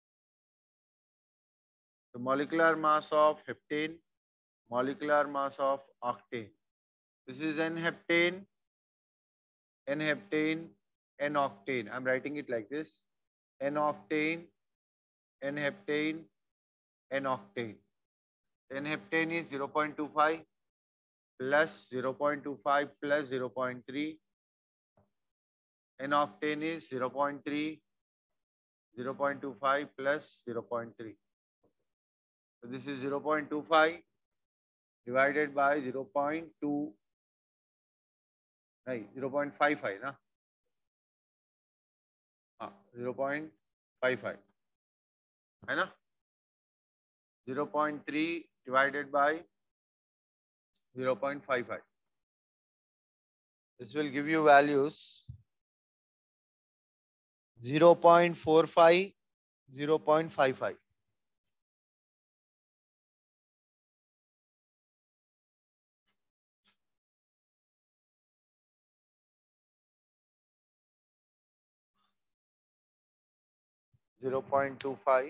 The molecular mass of heptane, molecular mass of octane. This is N-heptane, N-heptane, N-octane. I'm writing it like this. N-octane, N-heptane, N-octane. N-heptane is zero point two five plus zero point two five plus zero point three. N-octane is zero point three, zero point two five plus zero point three. So this is zero point two five divided by zero point two, नहीं zero point five five ना, हाँ zero point five five है ना, zero point three divided by zero point five five. This will give you values zero point four five, zero point five five. zero point two five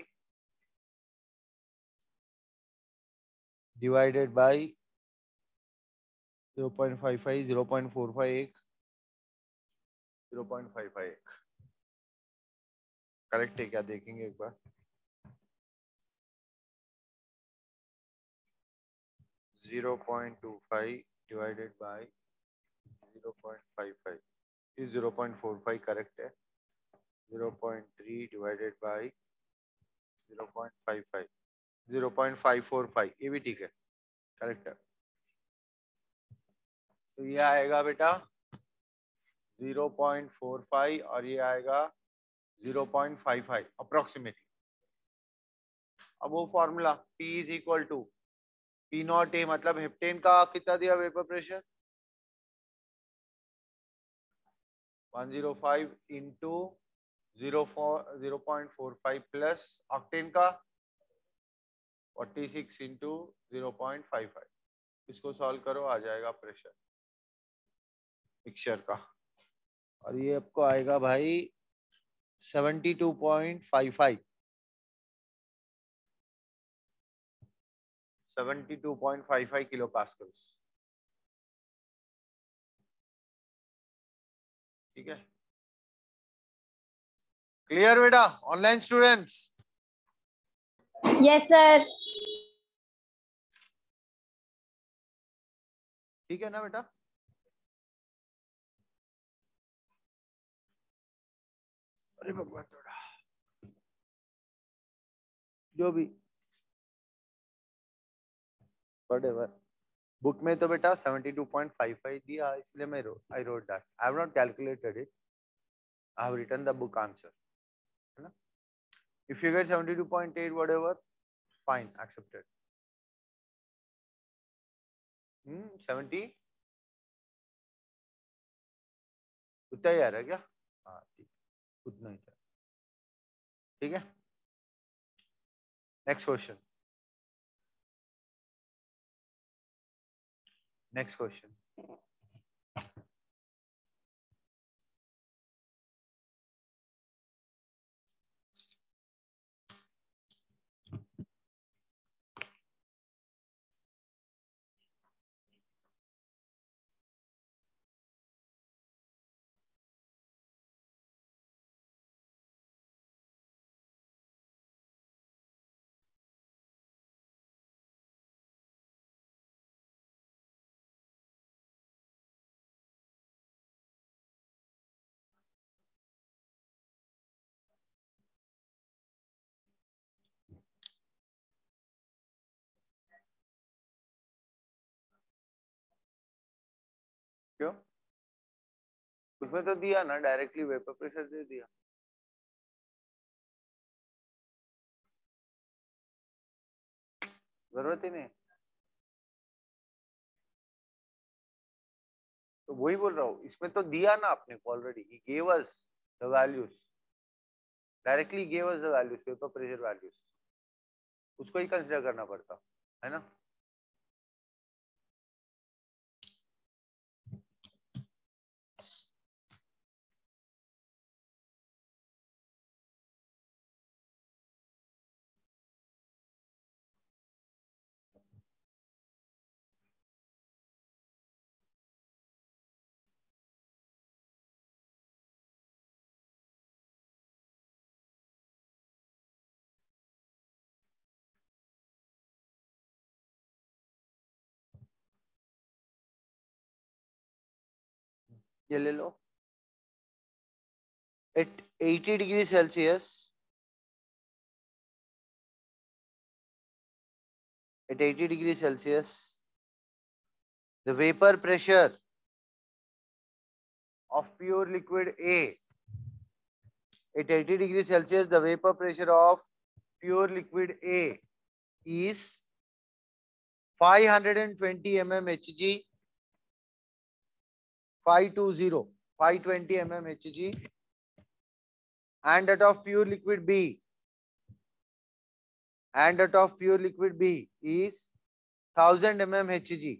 divided by zero point five five, zero point four five, zero point five five. Correct है क्या, देखेंगे एक बार. zero point two five divided by zero point five five is zero point four five, correct है. zero point three divided by zero point five five, zero point five four five, ये भी ठीक है, करेक्ट है. तो ये आएगा बेटा zero point four five और ये आएगा zero point five five approximately. अब वो formula P is equal to P naught A, मतलब हेप्टेन का कितना दिया vapour pressure one oh five into zero point four five plus octane का forty-six into zero point five five. इसको solve करो, आ जाएगा प्रेशर मिक्सचर का, और ये आपको आएगा भाई seventy-two point five five, seventy-two point five five kilo pascals. ठीक है, क्लियर बेटा ऑनलाइन स्टूडेंट्स? Yes sir. ठीक है ना बेटा? अरे भगवान, थोड़ा जो भी whatever. बुक में तो बेटा seventy-two point five five दिया, इसलिए मैं I wrote that. I have not calculated it. I have written the book answer. है ना? If you get seventy-two point eight whatever, fine, accepted. Hmm, seventy उतना ही आ रहा है क्या? हाँ ठीक, उतना ही था. ठीक है, नेक्स्ट क्वेश्चन. Next question. उसमें तो दिया ना, डायरेक्टली वेपर प्रेशर दे दिया। जरूरत ही नहीं, तो वही बोल रहा हूँ, इसमें तो दिया ना आपने को ऑलरेडी, ही gave us the values, directly gave us the values, vapour pressure values, उसको ही कंसीडर करना पड़ता है ना। ये ले लो, at eighty degrees Celsius, at eighty degrees Celsius, the vapor pressure of pure liquid A, at eighty degrees Celsius, the vapor pressure of pure liquid A is five hundred twenty millimeters Hg, five twenty, five twenty millimeters Hg, and that of pure liquid B, and that of pure liquid B is one thousand millimeters Hg.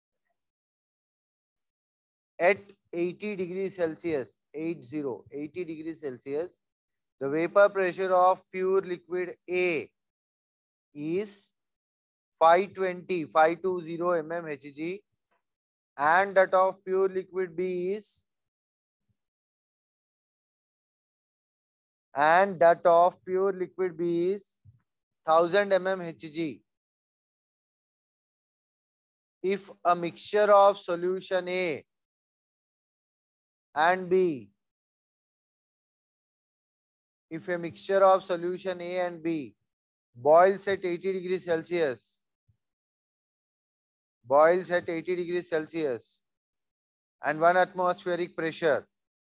At eighty degrees Celsius, eighty, eighty degrees Celsius, the vapor pressure of pure liquid A is five twenty, five twenty millimeters Hg, and that of pure liquid B is, and that of pure liquid B is one thousand millimeters Hg. If a mixture of solution A and B, if a mixture of solution A and B boils at eighty degrees Celsius, boils at eighty degrees Celsius and one atmospheric pressure,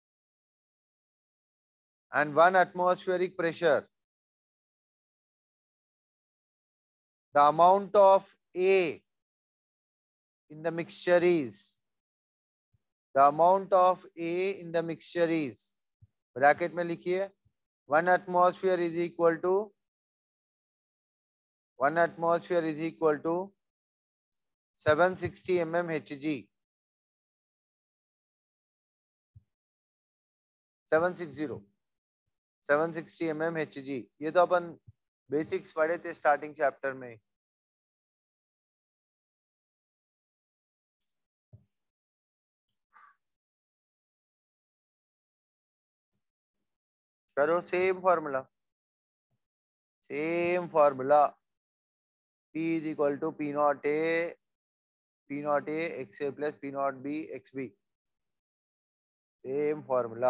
and one atmospheric pressure, the amount of A in the mixture is, the amount of A in the mixture is, bracket में लिखिए, one atmosphere is equal to, one atmosphere is equal to seven hundred sixty millimeters Hg, seven sixty, seven sixty millimeters Hg. ये तो अपन basics पढ़े थे starting chapter में। करो same formula, same formula, P is equal to P naught A, P naught A x A plus P naught B x B, same formula,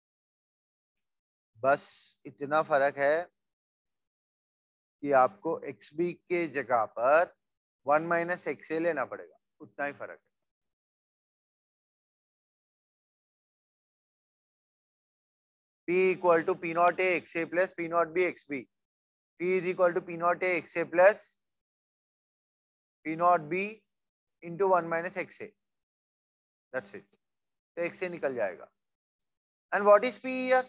बस इतना फर्क है कि आपको एक्स बी के जगह पर वन माइनस एक्स ए लेना पड़ेगा, उतना ही फर्क है। P equal to P naught A x A plus P naught B x B, P is equal to P naught A x A plus P naught B into one minus x A, that's it, तो x A निकल जाएगा। And what is P here?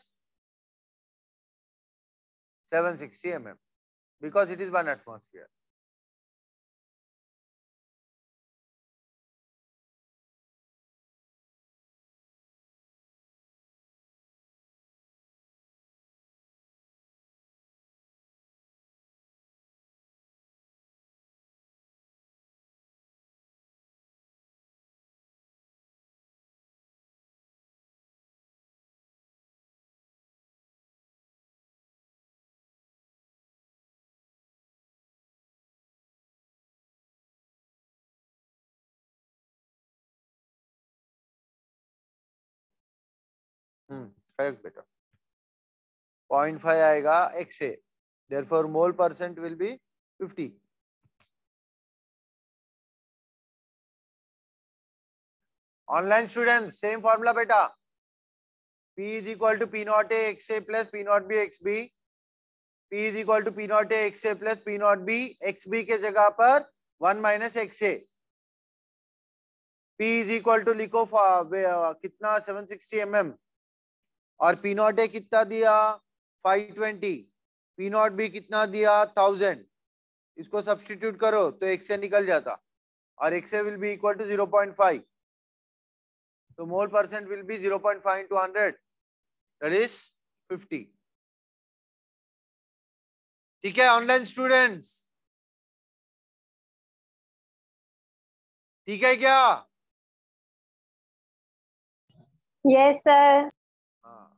seven sixty millimeters, because it is one atmosphere. Hmm correct बेटा, zero point five आएगा x A, therefore mole percent will be fifty. Online student same formula बेटा, P is equal to P naught A x A plus P naught B x B. P is equal to P naught A x A plus P naught B x B के जगह पर one minus x A. P is equal to लिखो कितना seven sixty M M और P naught A कितना दिया five twenty. P naught B कितना दिया थाउजेंड. इसको सब्स्टिट्यूट करो तो x से निकल जाता और x will be equal to zero point five. तो mole percent will be zero point five into one hundred, that is fifty. ठीक है ऑनलाइन स्टूडेंट्स, ठीक है क्या? Yes sir. हाँ.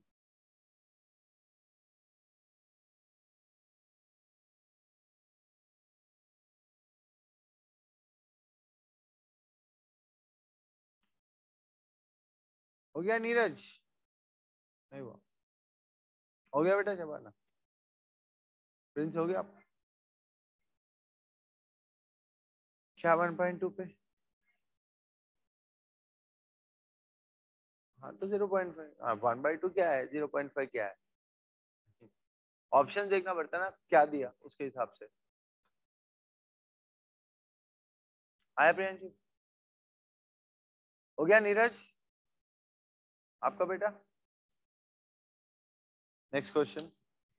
हो गया नीरज? नहीं हुआ? हो गया बेटा शबाना? प्रिंस हो गया? क्या वन पॉइंट टू पे? हाँ तो जीरो पॉइंट फाइव. हाँ वन बाई टू क्या है, जीरो पॉइंट फाइव क्या है? ऑप्शन देखना पड़ता है ना क्या दिया उसके हिसाब से. आया प्रियांशु? हो गया नीरज आपका बेटा? Next question.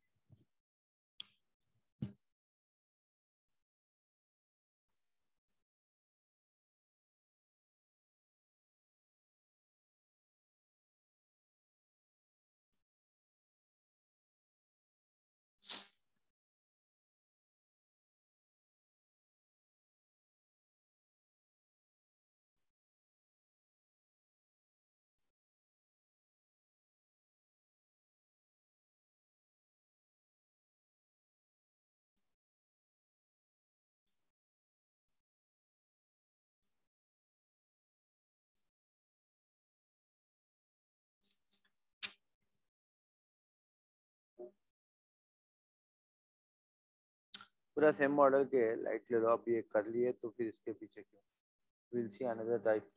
पूरा सेम मॉडल के लाइट ले लो. आप ये कर लिए तो फिर इसके पीछे क्यों? Will see another type.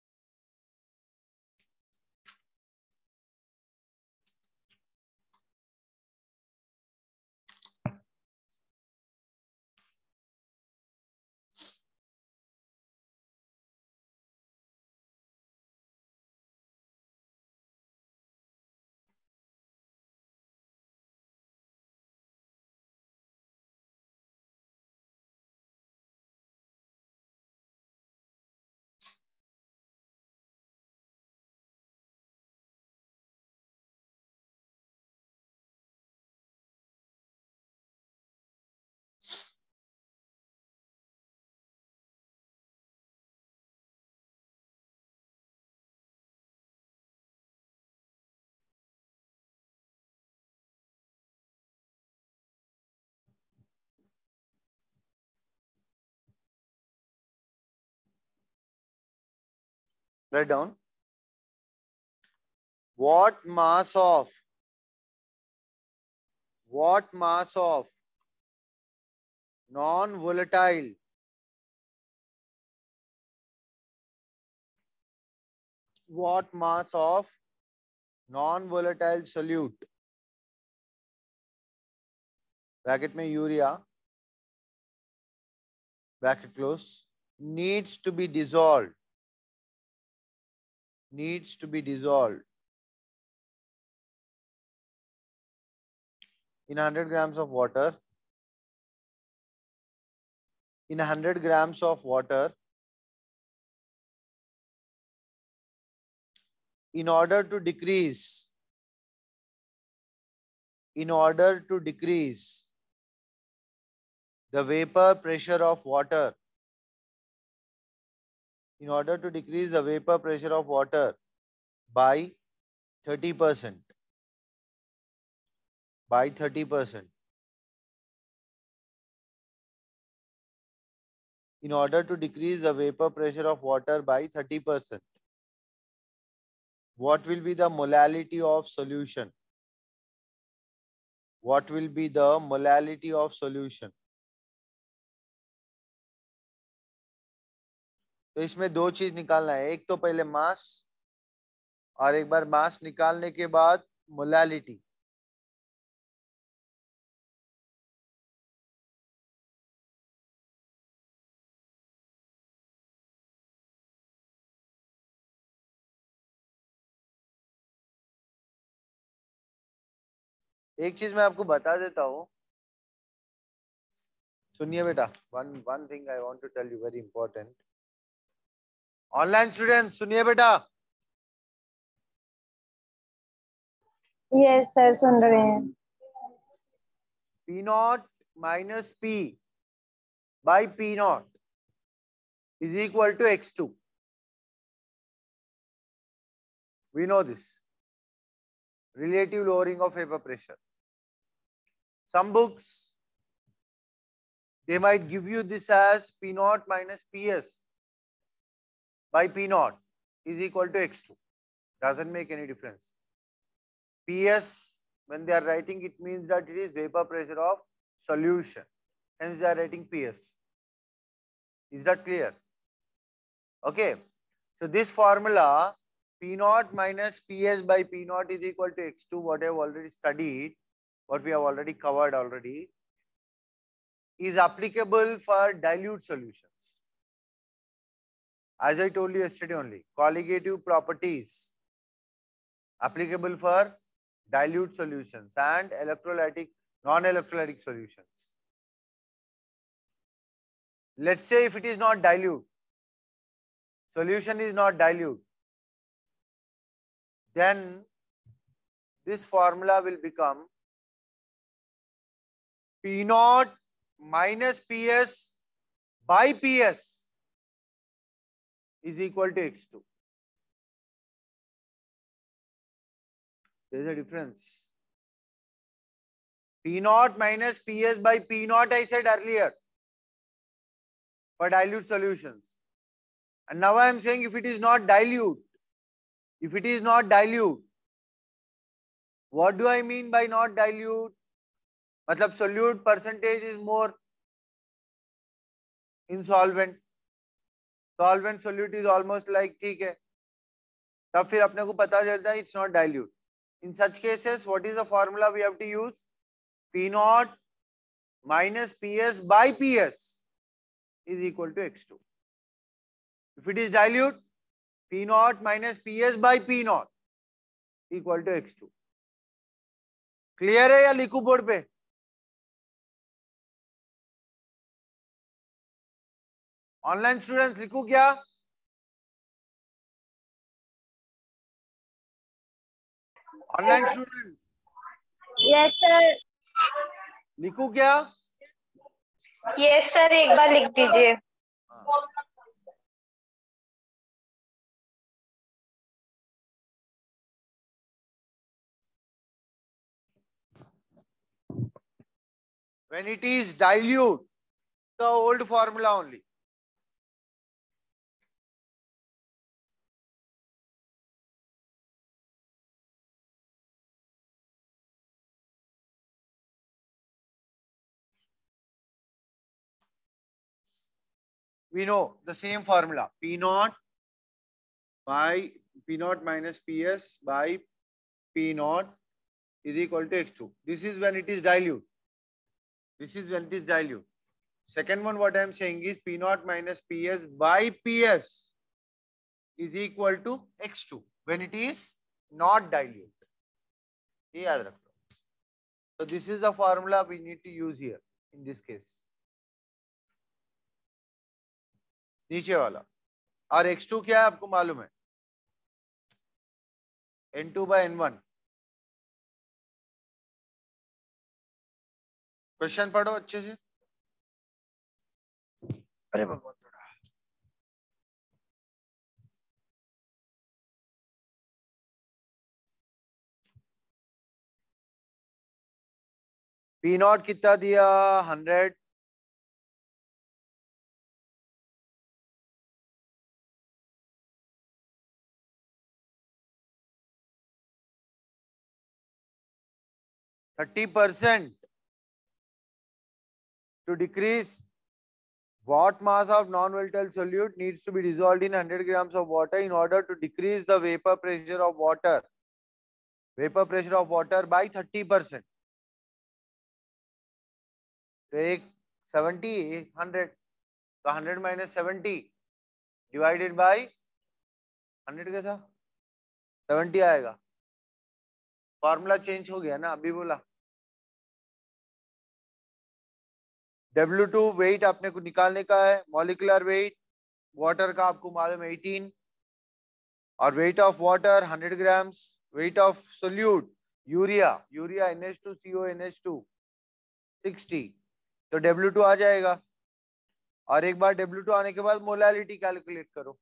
Write down. What mass of what mass of non-volatile what mass of non-volatile solute bracket में urea bracket close needs to be dissolved needs to be dissolved in one hundred grams of water in one hundred grams of water in order to decrease in order to decrease the vapor pressure of water in order to decrease the vapor pressure of water by thirty percent by thirty percent in order to decrease the vapor pressure of water by thirty percent what will be the molality of solution what will be the molality of solution तो इसमें दो चीज निकालना है. एक तो पहले मास और एक बार मास निकालने के बाद मोलालिटी। एक चीज मैं आपको बता देता हूं, सुनिए बेटा, one one thing I want to tell you, very important. Online student सुनिए बेटा। यस सर, सुन रहे हैं। P naught minus P by P naught is equal to X two. We know this. Relative lowering of vapor pressure. Some books, they might give you this as P naught minus Ps by P naught is equal to X two. Doesn't make any difference. Ps, when they are writing, it means that it is vapor pressure of solution. Hence, they are writing Ps. Is that clear? Okay. So, this formula P naught minus Ps by P naught is equal to X two, what I have already studied, what we have already covered already, is applicable for dilute solutions. As I told you yesterday only, colligative properties applicable for dilute solutions and electrolytic, non-electrolytic solutions. Let's say if it is not dilute, solution is not dilute, then this formula will become P naught minus Ps by Ps is equal to X two. There is a difference. P naught minus Ps by P naught I said earlier for dilute solutions. And now I am saying if it is not dilute, if it is not dilute, what do I mean by not dilute? मतलब solute percentage is more in solvent. Solvent solute is almost like ठीक है, तब फिर अपने को पता चलता है it's not dilute. In such cases, what is the formula we have to use? P naught minus Ps by Ps is equal to X two. If it is dilute, P naught minus Ps by P naught equal to X two. Clear है या लिखूं board पे? Online students लिखूं क्या? Online students yes sir. लिखूं क्या? Yes sir, एक बार लिख दीजिए। When it is dilute, the old formula only. We know the same formula, P naught by P naught minus Ps by P naught is equal to X two. This is when it is dilute. This is when it is dilute. Second one, what I am saying is P naught minus Ps by Ps is equal to X two when it is not dilute. ये याद रखो. So this is the formula we need to use here in this case. नीचे वाला. और X two क्या है आपको मालूम है? N two by N one. Question पढ़ो अच्छे से. अरे भगवान थोड़ा. P naught कितना दिया? Hundred. Thirty percent to decrease What mass of non-volatile solute needs to be dissolved in one hundred grams of water in order to decrease the vapor pressure of water vapor pressure of water by thirty percent? तो एक seventy, एक hundred, तो one hundred minus seventy divided by one hundred कैसा seventy आएगा. Formula change हो गया ना, अभी बोला. डब्ल्यू टू वेट आपने को निकालने का है. मॉलिक्यूलर वेट वाटर का आपको मालूम है eighteen, और weight of water one hundred ग्राम्स. Weight of solute urea urea N H two C O N H two sixty, तो डब्ल्यू टू आ जाएगा. और एक बार डब्ल्यू टू आने के बाद मोलालिटी कैलकुलेट करो.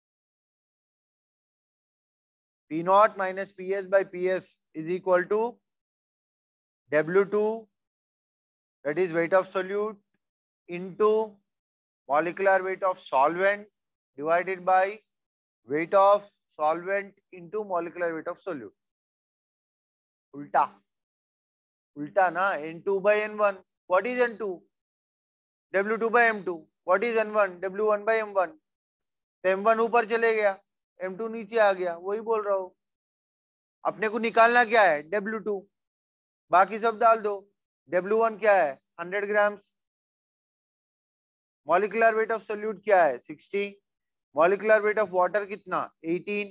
P naught minus Ps by Ps is equal to W two, that is weight of solute, into molecular weight of solvent divided by weight of solvent into molecular weight of solute. उल्टा उल्टा ना. N two by N one. What is N two? W two by M two. What is N one? W one by M one. तो M one ऊपर चले गया, M two नीचे आ गया. वही बोल रहा हूं. अपने को निकालना क्या है? W two. बाकी सब डाल दो. डब्ल्यू वन क्या है? one hundred ग्राम्स. मॉलिक्यूलर वेट ऑफ सोल्यूट क्या है? sixty. Molecular weight of water कितना? eighteen.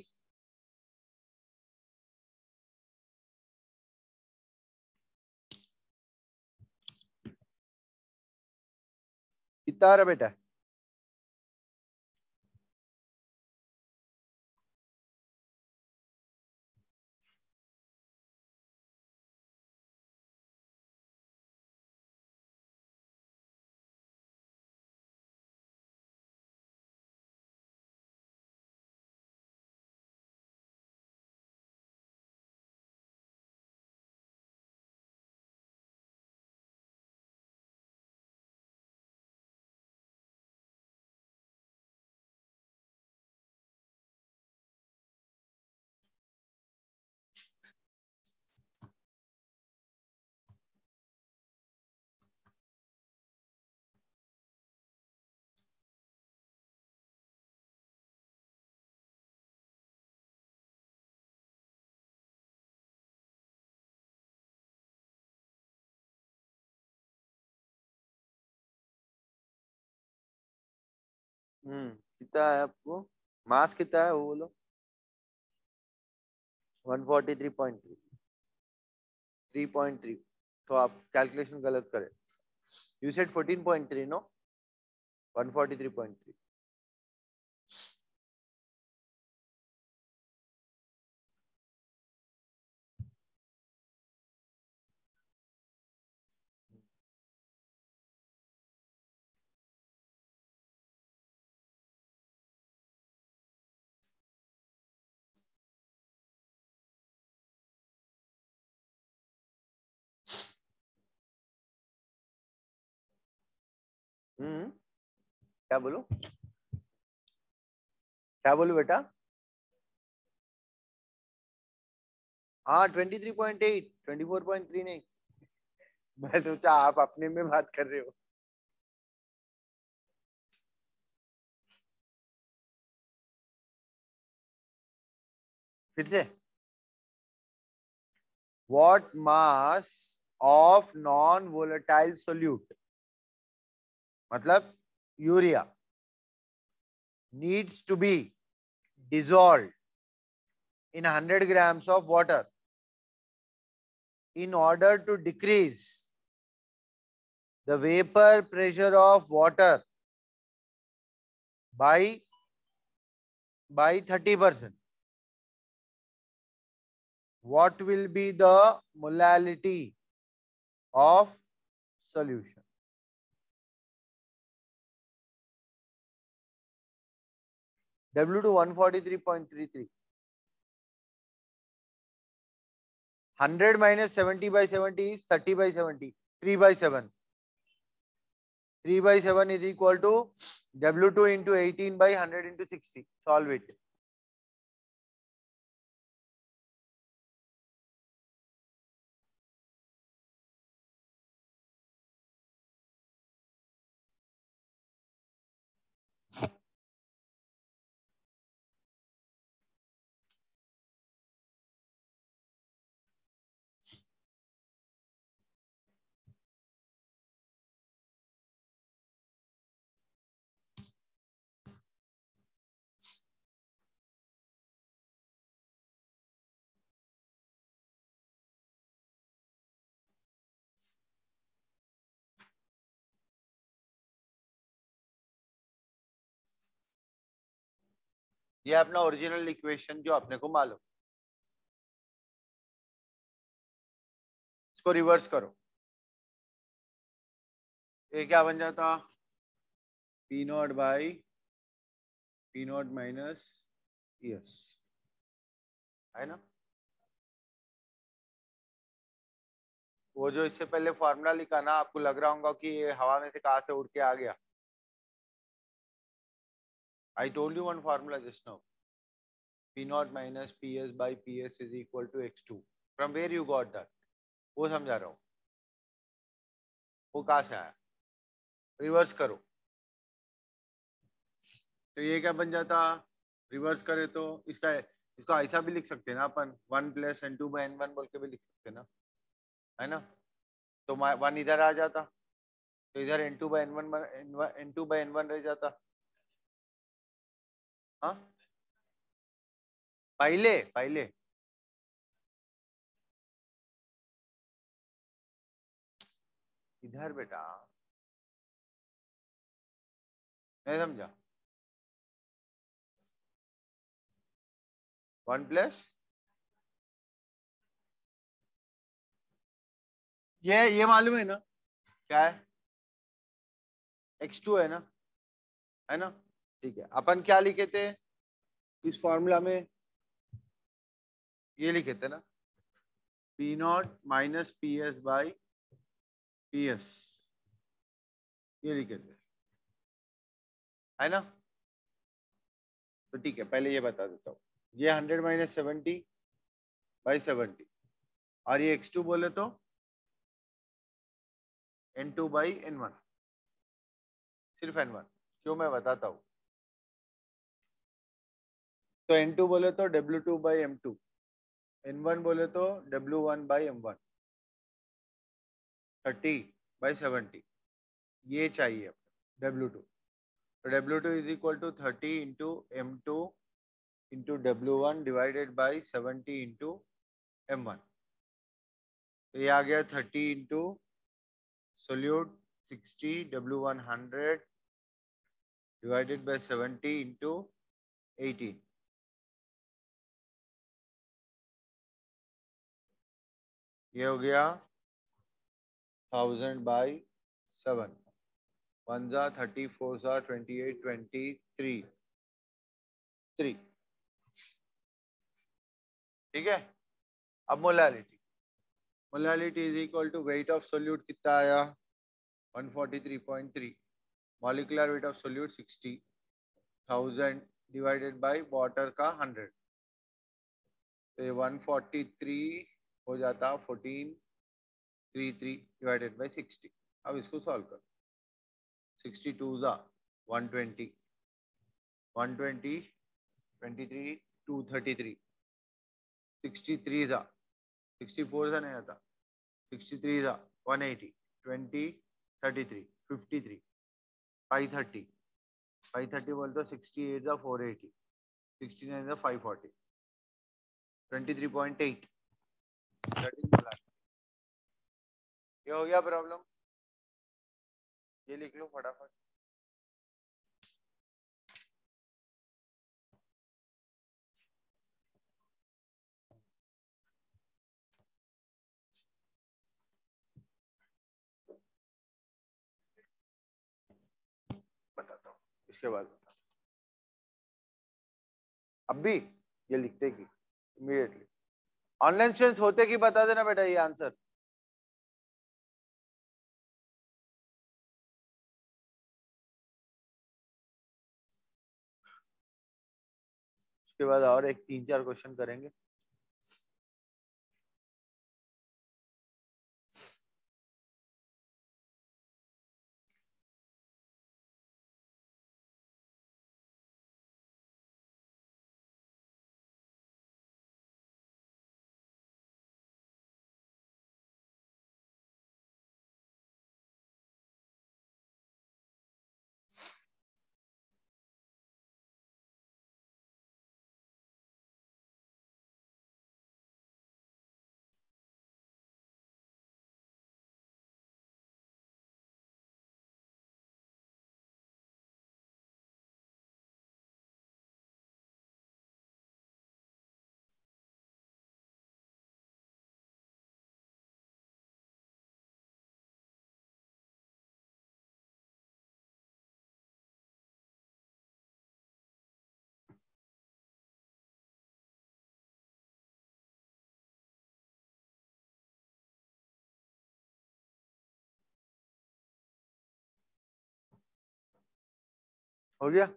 कितना आ रहा बेटा? हम्म कितना है आपको? मास कितना है वो बोलो. one forty-three point three. three point three. तो आप कैलकुलेशन गलत करें. You said fourteen point three, no? one forty-three point three. हम्म क्या बोलो? क्या बोलो बेटा? हाँ twenty-three point eight, twenty-four point three नहीं. मैं सोचा आप अपने में बात कर रहे हो. फिर से. What mass of non-volatile solute, मतलब urea, needs to be dissolved in one hundred grams of water in order to decrease the vapor pressure of water by by thirty percent? What will be the molality of solution? W to one forty-three point three three. one hundred minus seventy by seventy is thirty by seventy. three by seven. three by seven is equal to W two into eighteen by one hundred into sixty. Solve it. ये अपना original equation जो अपने को मालूम, इसको reverse करो, ये क्या बन जाता, P naught by P naught minus S, है ना। वो जो इससे पहले फॉर्मूला लिखा ना, आपको लग रहा होगा कि ये हवा में से कहां से उड़ के आ गया। I told you one formula just now, P naught minus P S by P S is equal to X two, from where you got that, वो समझा रहा हूँ, वो कहां से आया, रिवर्स करो। तो ये क्या बन जाता, रिवर्स करे तो इसका, इसको ऐसा भी लिख सकते हैं ना अपन, one plus N two by N one बोल के भी लिख सकते हैं ना, है ना। तो वन इधर आ जाता, तो इधर N two by N one N two by N one रह जाता। हाँ पहले पहले इधर बेटा, नहीं समझा, वन प्लस ये ये मालूम है ना क्या है, एक्स टू है ना, है ना। ठीक है, अपन क्या लिखे थे इस फॉर्मूला में, ये लिखे थे ना, P naught minus P S by P S, ये लिखे थे, है ना। तो ठीक है, पहले ये बता देता हूँ, ये hundred minus seventy by seventy, और ये एक्स टू बोले तो N two by N one, सिर्फ एन वन, क्यों मैं बताता हूँ। तो एन टू बोले तो W two by M two, N one बोले तो W one by M one, thirty by seventy, ये चाहिए डब्ल्यू टू। तो W two is equal to thirty into M two into W one divided by seventy into M one. तो ये आ गया thirty into solute sixty W one hundred divided by seventy into eighteen. ये हो गया thousand by seven, one जा thirty, four जा twenty eight, twenty three, three. ठीक है, अब molality, molality is equal to weight of solute कितना आया, one forty three point three, molecular weight of solute sixty, thousand divided by water का hundred, तो ये वन फोर्टी थ्री हो जाता fourteen three three divided by sixty. अब इसको solve करो, सिक्सटी टू जा one twenty, one twenty twenty three two thirty three, sixty three जा सिक्सटी फोर जा नहीं आता, सिक्सटी थ्री जा one eighty, twenty thirty three fifty three, five thirty, five thirty बोल तो सिक्सटी एट जा फोर एटी, सिक्सटी नाइन जा five forty, twenty three point eight. ये हो गया प्रॉब्लम, ये लिख लो फटाफट। बताता हूँ इसके बाद बता, अब भी ये लिखते कि इमीडिएटली ऑनलाइन स्टूडेंट होते कि बता देना बेटा ये आंसर। उसके बाद और एक तीन चार क्वेश्चन करेंगे। हो गया?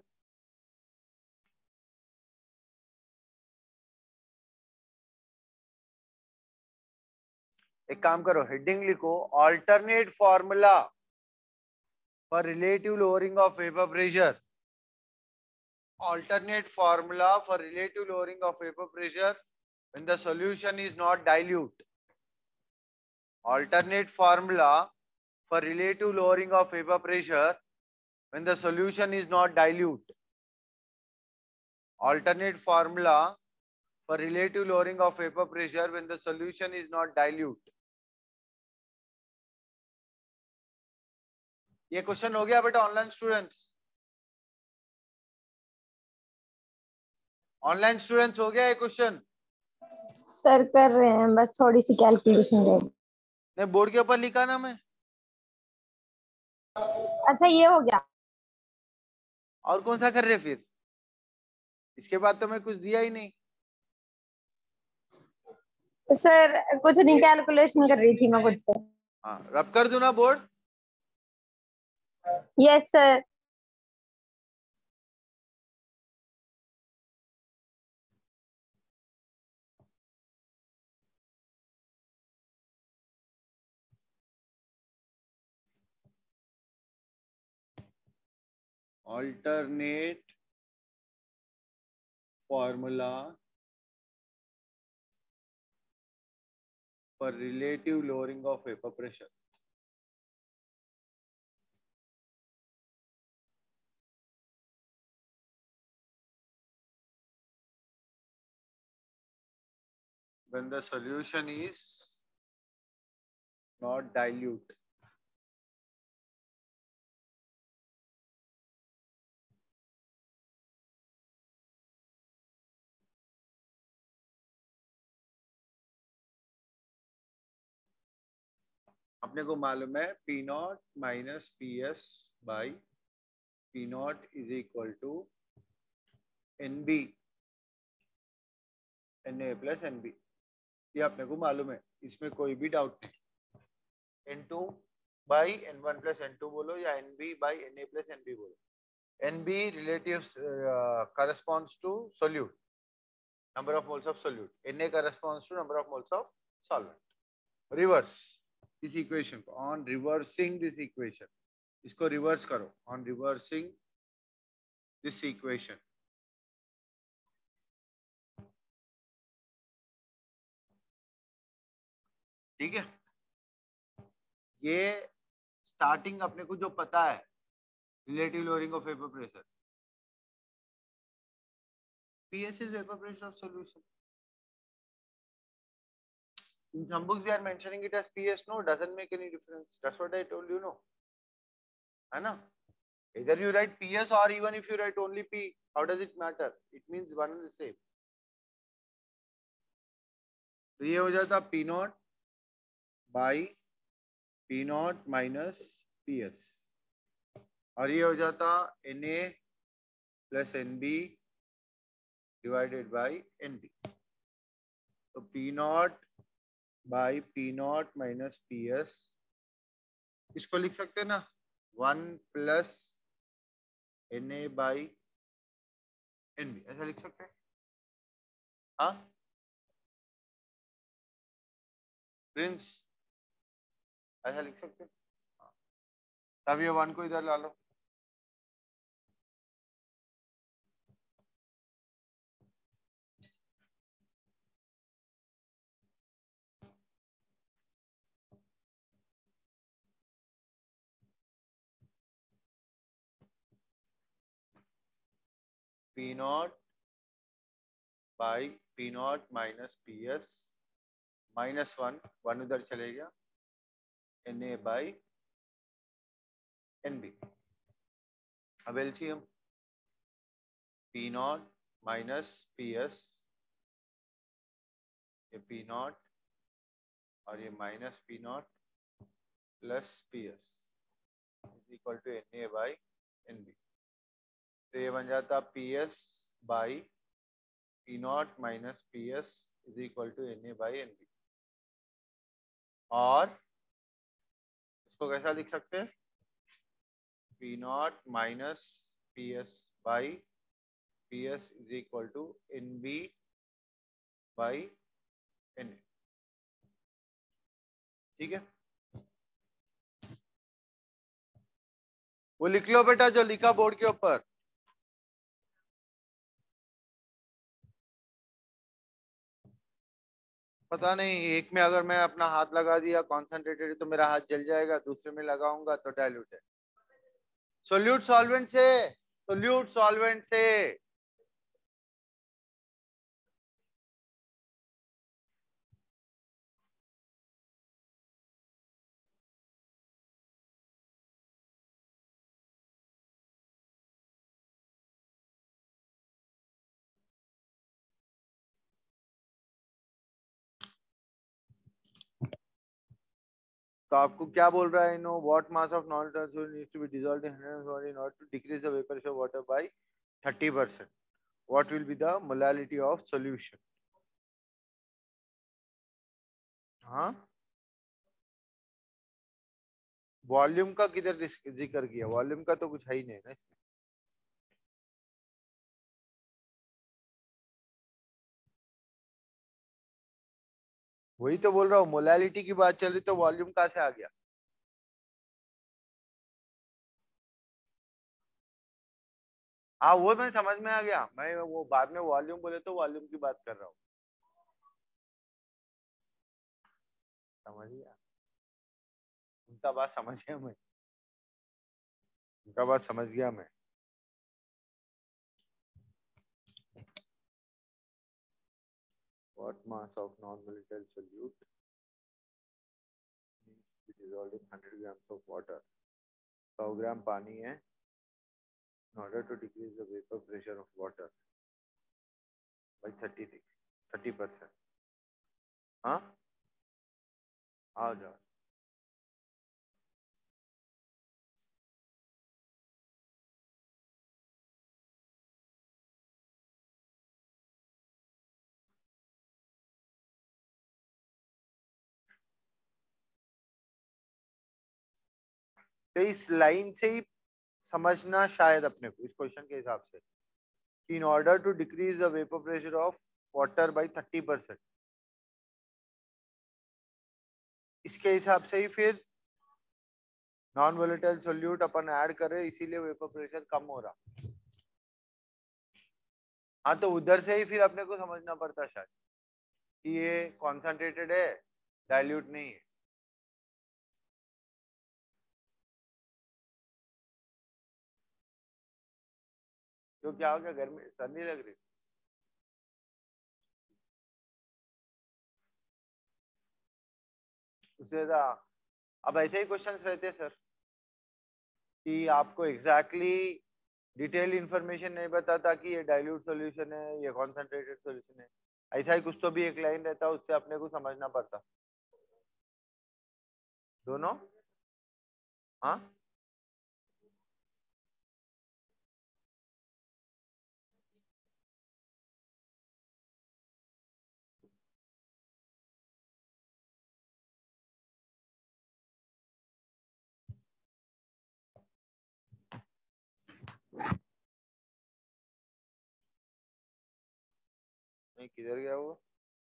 एक काम करो, हेडिंग लिखो alternate formula for relative lowering of vapour pressure. Alternate formula for relative lowering of vapor pressure when the solution is not dilute. Alternate formula for relative lowering of vapor pressure when the solution is not dilute. Alternate formula for relative lowering of vapor pressure when the solution is not dilute. ये question हो गया बेटा online students? Online students हो गया ये question? Sir कर रहे हैं, बस थोड़ी सी कैलकुलेशन रह गई। नहीं, बोर्ड के ऊपर लिखा ना मैं। अच्छा ये हो गया। और कौन सा कर रहे फिर? इसके बाद तो मैं कुछ दिया ही नहीं। सर कुछ नहीं, कैलकुलेशन कर रही थी मैं खुद से। हाँ, रब कर दूं ना board? Yes sir. Alternate formula for relative lowering of vapor pressure. When the solution is not dilute. अपने को मालूम है P naught minus P S by P naught is equal to N B N A plus N B, ये अपने को मालूम है, इसमें कोई भी डाउट नहीं। N two by N one plus N two बोलो या N B by N A plus N B बोलो। N B relative corresponds to solute, number of moles of solute. N A corresponds to number of moles of solvent. Reverse this equation. On reversing this equation, इसको reverse करो. On reversing this equation, ठीक है? ये starting अपने को जो पता है relative lowering of vapor pressure, P S is vapor pressure of solution. In some books they are mentioning it as P S. No, doesn't make any difference. That's what I told you. No, है ना? Either you write P S or even if you write only P, how does it matter? It means one and the same. तो ये हो जाता P naught by P naught minus P S, और ये हो जाता N A plus N B divided by N B. तो P naught by P naught minus P S, इसको लिख सकते हैं ना one plus N A by N B, ऐसा लिख सकते हैं? हाँ प्रिंस, ऐसा लिख सकते हैं? हाँ, तब ये वन को इधर ला लो। P naught by P naught minus P S minus one, one उधर चले गया, N A by N B. अब LCM P naught minus P S, ये P naught और ये minus P naught plus P S is equal to N A by N B. तो ये बन जाता P S by P naught minus P S is equal to N A by N B. और इसको कैसा लिख सकते हैं? P naught minus P S by P S is equal to N B by N. ठीक है, वो लिख लो बेटा जो लिखा बोर्ड के ऊपर। पता नहीं, एक में अगर मैं अपना हाथ लगा दिया कॉन्सेंट्रेटेड तो मेरा हाथ जल जाएगा, दूसरे में लगाऊंगा तो डाइल्यूट है। सोल्यूट सॉल्वेंट से, सोल्यूट सॉल्वेंट से। तो आपको क्या बोल रहा है, no what mass of non transfer needs to be dissolved in one hundred one in order to decrease the vapor of water by thirty percent. What will be the molality of solution? हाँ, volume का किधर जिक्र किया? Volume का तो कुछ है ही नहीं ना इसमें। वही तो बोल रहा हूँ, मोलालिटी की बात चल रही तो वॉल्यूम कहाँ से आ गया? हाँ वो मैं समझ में आ गया, मैं वो बाद में वॉल्यूम बोले तो वॉल्यूम की बात कर रहा हूँ। समझ गया, उनका बात समझ गया मैं, उनका बात समझ गया मैं। What mass of non-volatile solute needs to be dissolved in one hundred grams of water? one hundred ग्राम पानी है, in order to decrease the vapor pressure of water by thirty-six, thirty percent. हाँ, आ जाओ। तो इस लाइन से ही समझना शायद अपने को इस क्वेश्चन के हिसाब से, in order to decrease the vapour pressure of water by thirty percent, इसके हिसाब से ही फिर नॉन वोलेटाइल सोल्यूट अपन ऐड करें, इसीलिए वेपर प्रेशर कम हो रहा। हाँ तो उधर से ही फिर अपने को समझना पड़ता शायद कि ये कॉन्सेंट्रेटेड है, डाइल्यूट नहीं है। तो क्या हो गया, गर्मी सर्दी लग रही? उससे अब ऐसे ही क्वेश्चंस रहते हैं सर कि आपको एग्जैक्टली डिटेल इंफॉर्मेशन नहीं बताता कि ये डाइल्यूट सॉल्यूशन है, ये कॉन्सेंट्रेटेड सॉल्यूशन है। ऐसा ही कुछ तो भी एक लाइन रहता है, उससे अपने को समझना पड़ता दोनों। हाँ नहीं, किधर गया वो?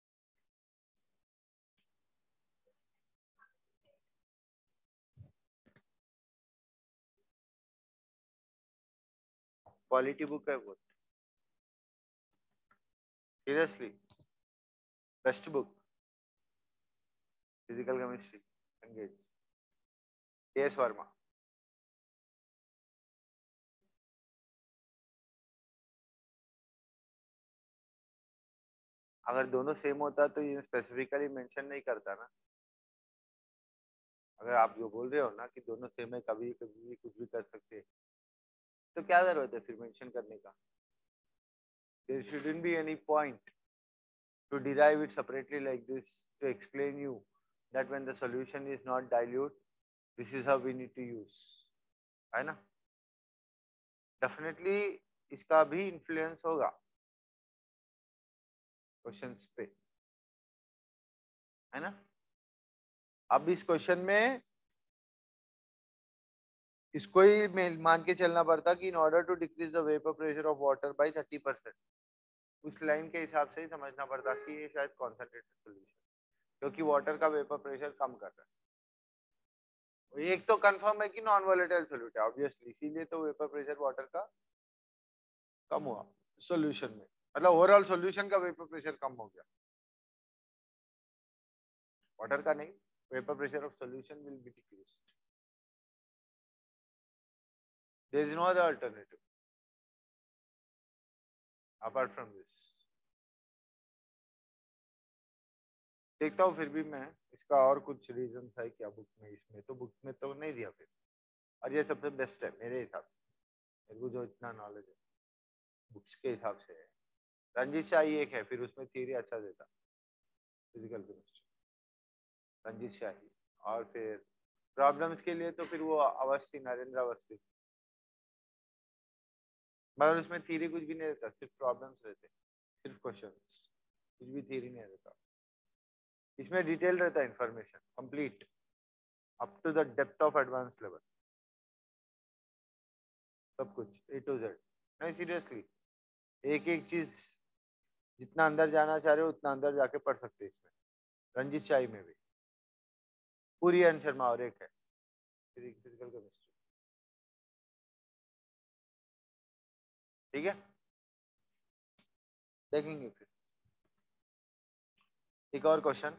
क्वालिटी बुक है वो, seriously best book, physical chemistry, engage, K S Verma. अगर दोनों सेम होता तो ये स्पेसिफिकली मेंशन नहीं करता ना। अगर आप जो बोल रहे हो ना कि दोनों सेम है, कभी कभी कुछ भी कर सकते हैं, तो क्या जरूरत है फिर मेंशन करने का? There shouldn't be any point to derive it separately like this to explain you that when the solution is not dilute, this is how we need to use, है ना? Definitely इसका भी इन्फ्लुएंस होगा questions पे, है ना? अब इस क्वेश्चन में इसको ही में- मान के चलना पड़ता कि in order to decrease the vapour pressure of water by thirty percent, उस लाइन के हिसाब से ही समझना पड़ता कि ये शायद कॉन्सेंट्रेटेड सोल्यूशन, क्योंकि वाटर का वेपर प्रेशर कम कर रहा है। एक तो कंफर्म है कि नॉन वोलेटाइल सॉल्यूट है ऑब्वियसली, इसीलिए तो वेपर प्रेशर वाटर का कम हुआ सॉल्यूशन में, मतलब ओवरऑल सॉल्यूशन का वेपर प्रेशर कम हो गया, वाटर का नहीं। Vapour pressure of solution will be decreased, there is no other alternative apart from this. देखता हूँ फिर भी मैं इसका और कुछ रीजन है क्या बुक में, इसमें तो बुक में तो नहीं दिया फिर, और ये सबसे बेस्ट है मेरे हिसाब से, मेरे को जो इतना नॉलेज है बुक्स के हिसाब से है। रंजीत शाही एक है, फिर उसमें थियरी अच्छा देता फिजिकल केमिस्ट्री, रंजीत शाही। और फिर प्रॉब्लम्स के लिए तो फिर वो अवस्थी, नरेंद्र अवस्थी, मगर उसमें थियरी कुछ भी नहीं रहता, सिर्फ प्रॉब्लम्स रहते, सिर्फ क्वेश्चंस, कुछ भी थियरी नहीं रहता। इसमें डिटेल रहता है, information complete up to the depth of advance level, सब कुछ ए टू जेड। नहीं सीरियसली, एक एक चीज जितना अंदर जाना चाह रहे हो उतना अंदर जाके पढ़ सकते हैं इसमें, रंजीत शाही में भी। पूरी एन शर्मा और एक है फिजिकल केमिस्ट्री, ठीक है देखेंगे फिर। एक और question,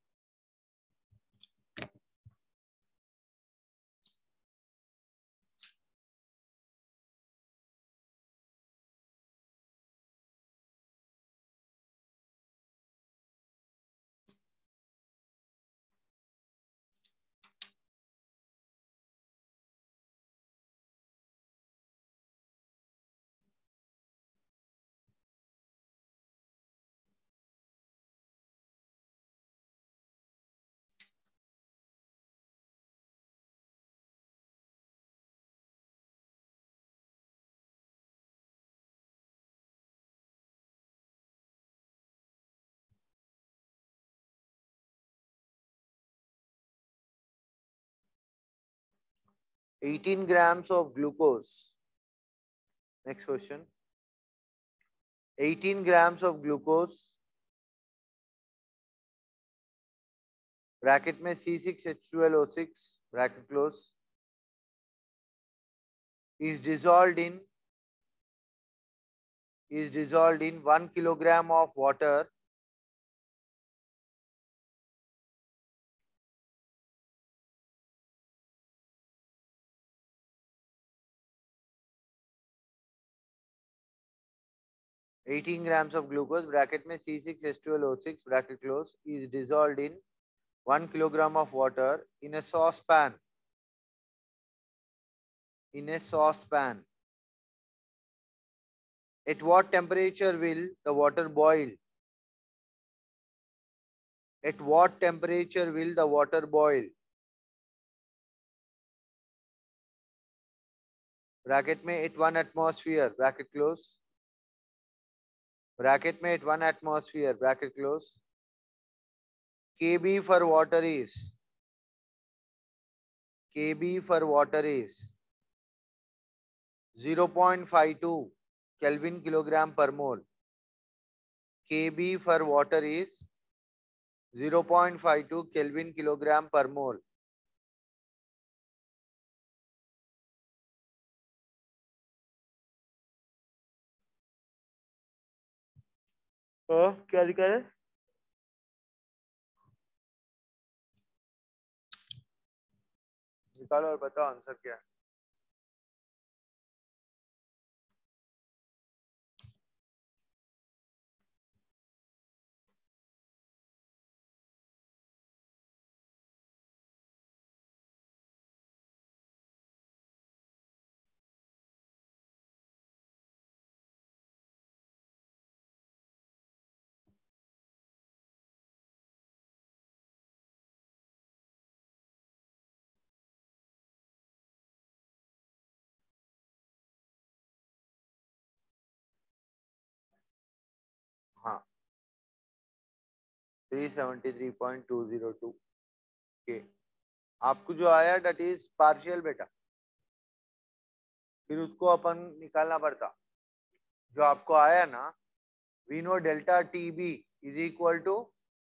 eighteen grams of glucose. Next question. eighteen grams of glucose, bracket में C six H twelve O six bracket close, is dissolved in is dissolved in one kilogram of water eighteen grams of glucose bracket में C six H twelve O six bracket close is dissolved in one kilogram of water in a saucepan in a saucepan. At what temperature will the water boil? At what temperature will the water boil? Bracket में at one atmosphere bracket close, bracket में at one atmosphere bracket close. Kb for water is Kb for water is zero point five two Kelvin kilogram per mole. Kb for water is zero point five two Kelvin kilogram per mole. तो क्या लिखा है? निकालो और बताओ answer क्या है। हाँ three seventy-three point two zero two के आपको जो आया डेट इज पार्शियल बेटा, फिर उसको अपन निकालना पड़ता। जो आपको आया ना, we know delta T B is equal to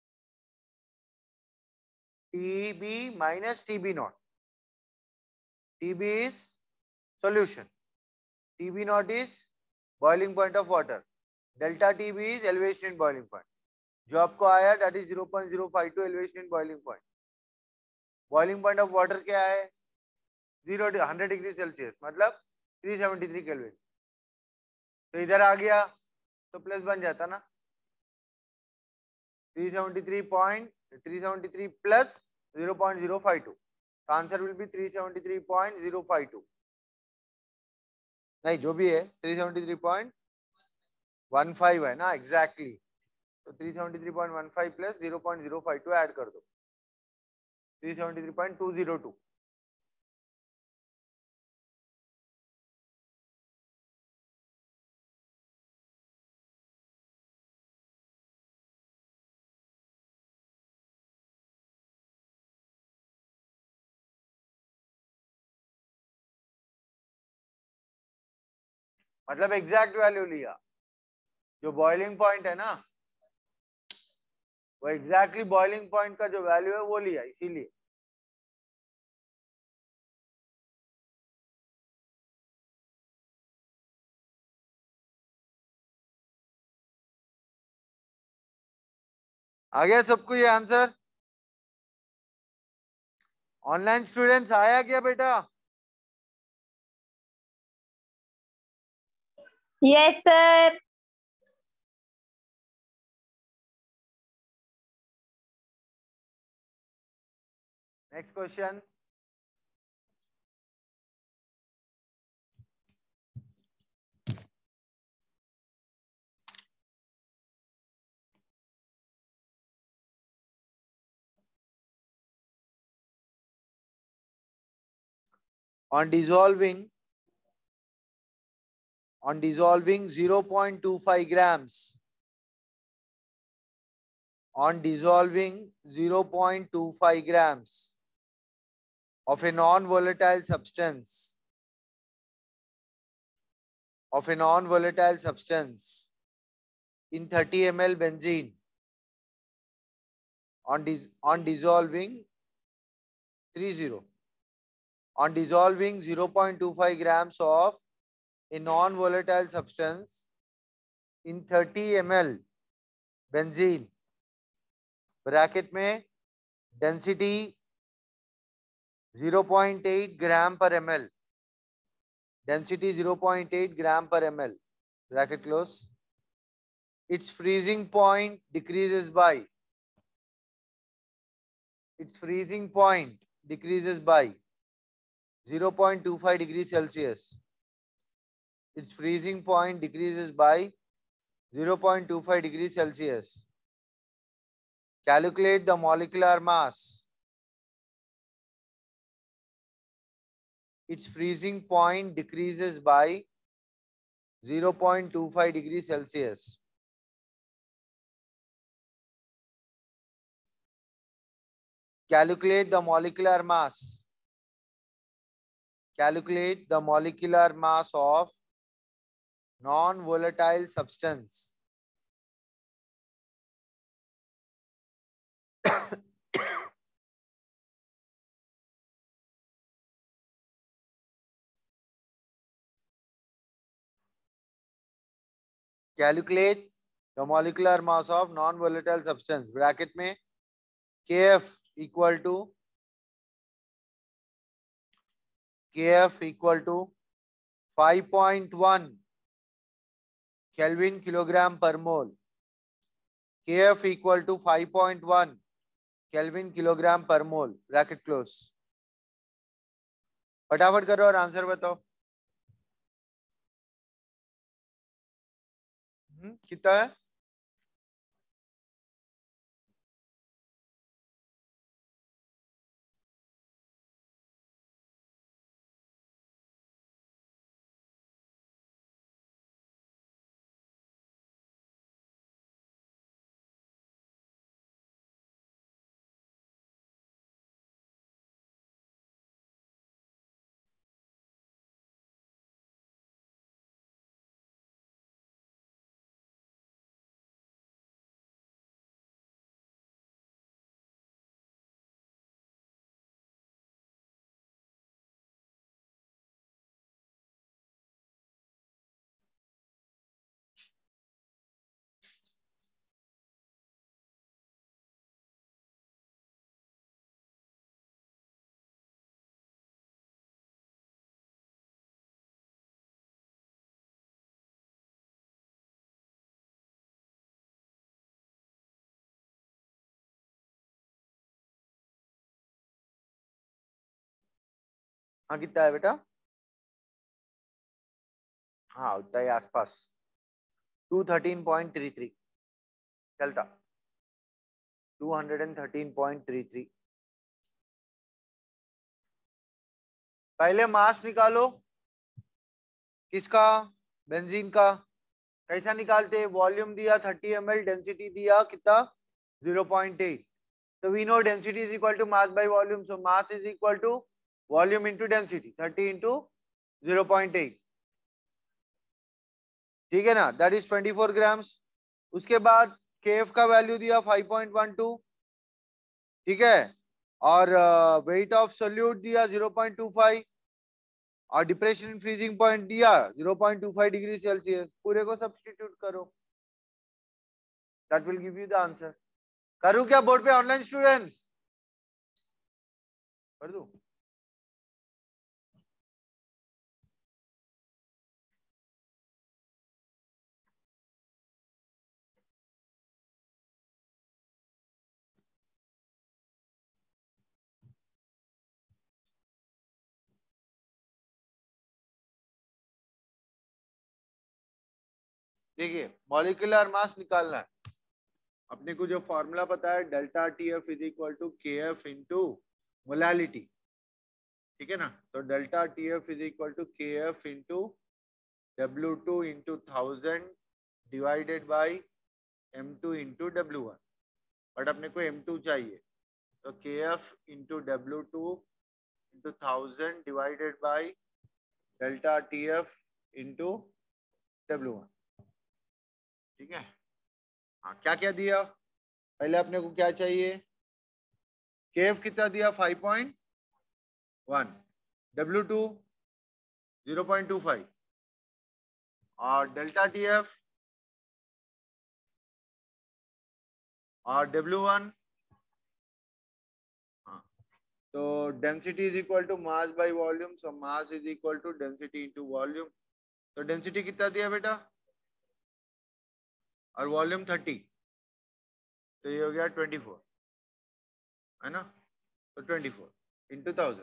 T B minus T B naught. T B is solution, T B naught is boiling point of water, delta T B is elevation in boiling point. जो आपको आया that is zero point zero five two elevation in boiling point. Boiling point of water क्या है? zero hundred degree Celsius मतलब three seventy-three Kelvin. तो इधर आ गया तो प्लस बन जाता ना, three seventy-three point three seventy-three plus zero point zero five two. तो answer will be three seventy-three point zero five two। नहीं जो भी है three seventy-three point one five है ना एग्जैक्टली exactly. तो three seventy-three point one five plus zero point zero five two add कर दो, three seventy-three point two zero two। मतलब एग्जैक्ट वैल्यू लिया। जो बॉइलिंग पॉइंट है ना वो एग्जैक्टली बॉइलिंग पॉइंट का जो वैल्यू है वो लिया, इसीलिए। आ गया सबको ये आंसर? ऑनलाइन स्टूडेंट्स आया क्या बेटा? Yes sir. Next question. on dissolving on dissolving zero point two five grams on dissolving zero point two five grams of a non-volatile substance of a non-volatile substance in thirty milliliters benzene on dis on dissolving three zero on dissolving zero point two five grams of a non-volatile substance in thirty milliliters benzene bracket में density zero point eight gram per ml, density zero point eight gram per ml, bracket close. Its freezing point decreases by its freezing point decreases by zero point two five degrees Celsius. Its freezing point decreases by zero point two five degrees Celsius. Calculate the molecular mass. Its freezing point decreases by zero point two five degrees Celsius. Calculate the molecular mass. Calculate the molecular mass of non-volatile substance. Calculate the molecular mass of non-volatile substance. Bracket में Kf equal to Kf equal to five point one Kelvin kilogram per mole. Kf equal to five point one Kelvin kilogram per mole. Bracket close. फटाफट करो और answer बताओ। कितना है? हाँ कितना है बेटा? हाँ उतना ही आसपास, two thirteen point three three चलता, two hundred thirteen point three three. पहले मास निकालो, किसका? बेंजीन का। कैसा निकालते? वॉल्यूम दिया थर्टी एम एल, डेंसिटी दिया कितना? Zero point eight. So we know density is equal to mass by volume. So mass is equal to volume into density, thirty into zero point eight. ठीक है ना? That is twenty four grams. उसके बाद Kf का value दिया five point one two, ठीक है, और वेट ऑफ सोल्यूट दिया ज़ीरो पॉइंट टू फाइव, और डिप्रेशन इन फ्रीजिंग पॉइंट दिया zero point two five degree Celsius. पूरे को सब्स्टिट्यूट करो, that will give you the answer. करूं क्या बोर्ड पे ऑनलाइन स्टूडेंट? कर दूं? देखिए मॉलिक्यूलर मास निकालना है अपने को, जो फॉर्मूला पता है, delta T F is equal to K F into molality, ठीक है ना? तो delta T F is equal to K F into W two into thousand divided by M two into W one, but अपने को M two चाहिए, तो K F into W two into thousand divided by delta T F into W one, ठीक है? हाँ क्या क्या दिया? पहले अपने को क्या चाहिए? केएफ कितना दिया? Five point one, W two zero point two five, और डेल्टा टीएफ और डब्ल्यू वन। हाँ तो density is equal to mass by volume, so mass is equal to density into volume. तो डेंसिटी कितना दिया बेटा? और वॉल्यूम थर्टी, तो ये हो गया ट्वेंटी फोर, है ना? तो ट्वेंटी फोर इंटू थाउजेंड,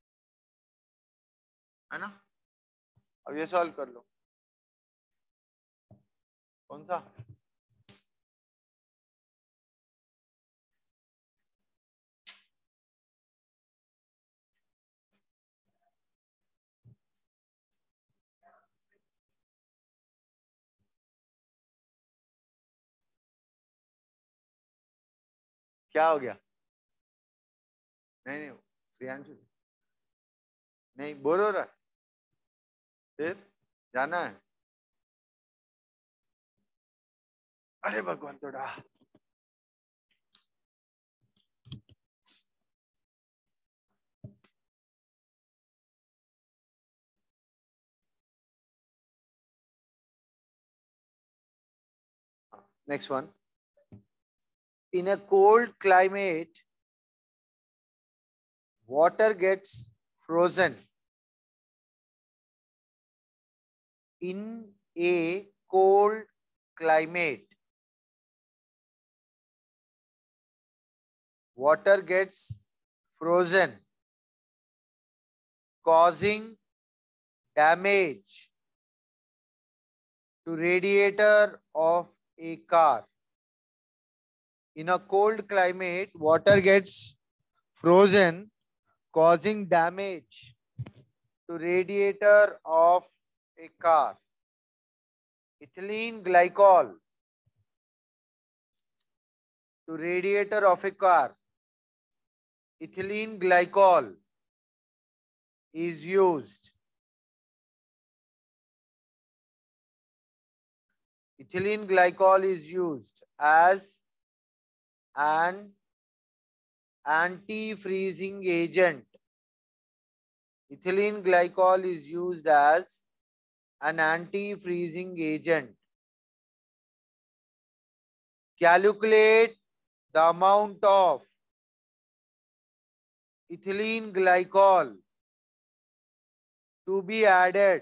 है ना? अब ये सॉल्व कर लो। कौन सा? क्या हो गया? नहीं नहीं प्रियांशु नहीं, बोर हो रहा है, फिर जाना है? अरे भगवान थोड़ा। Next one. In a cold climate, water gets frozen. In a cold climate, water gets frozen, causing damage to radiator of a car. In a cold climate, water gets frozen, causing damage to radiator of a car. Ethylene glycol to radiator of a car. Ethylene glycol is used. Ethylene glycol is used as an anti-freezing agent. Ethylene glycol is used as an anti-freezing agent. Calculate the amount of ethylene glycol to be added.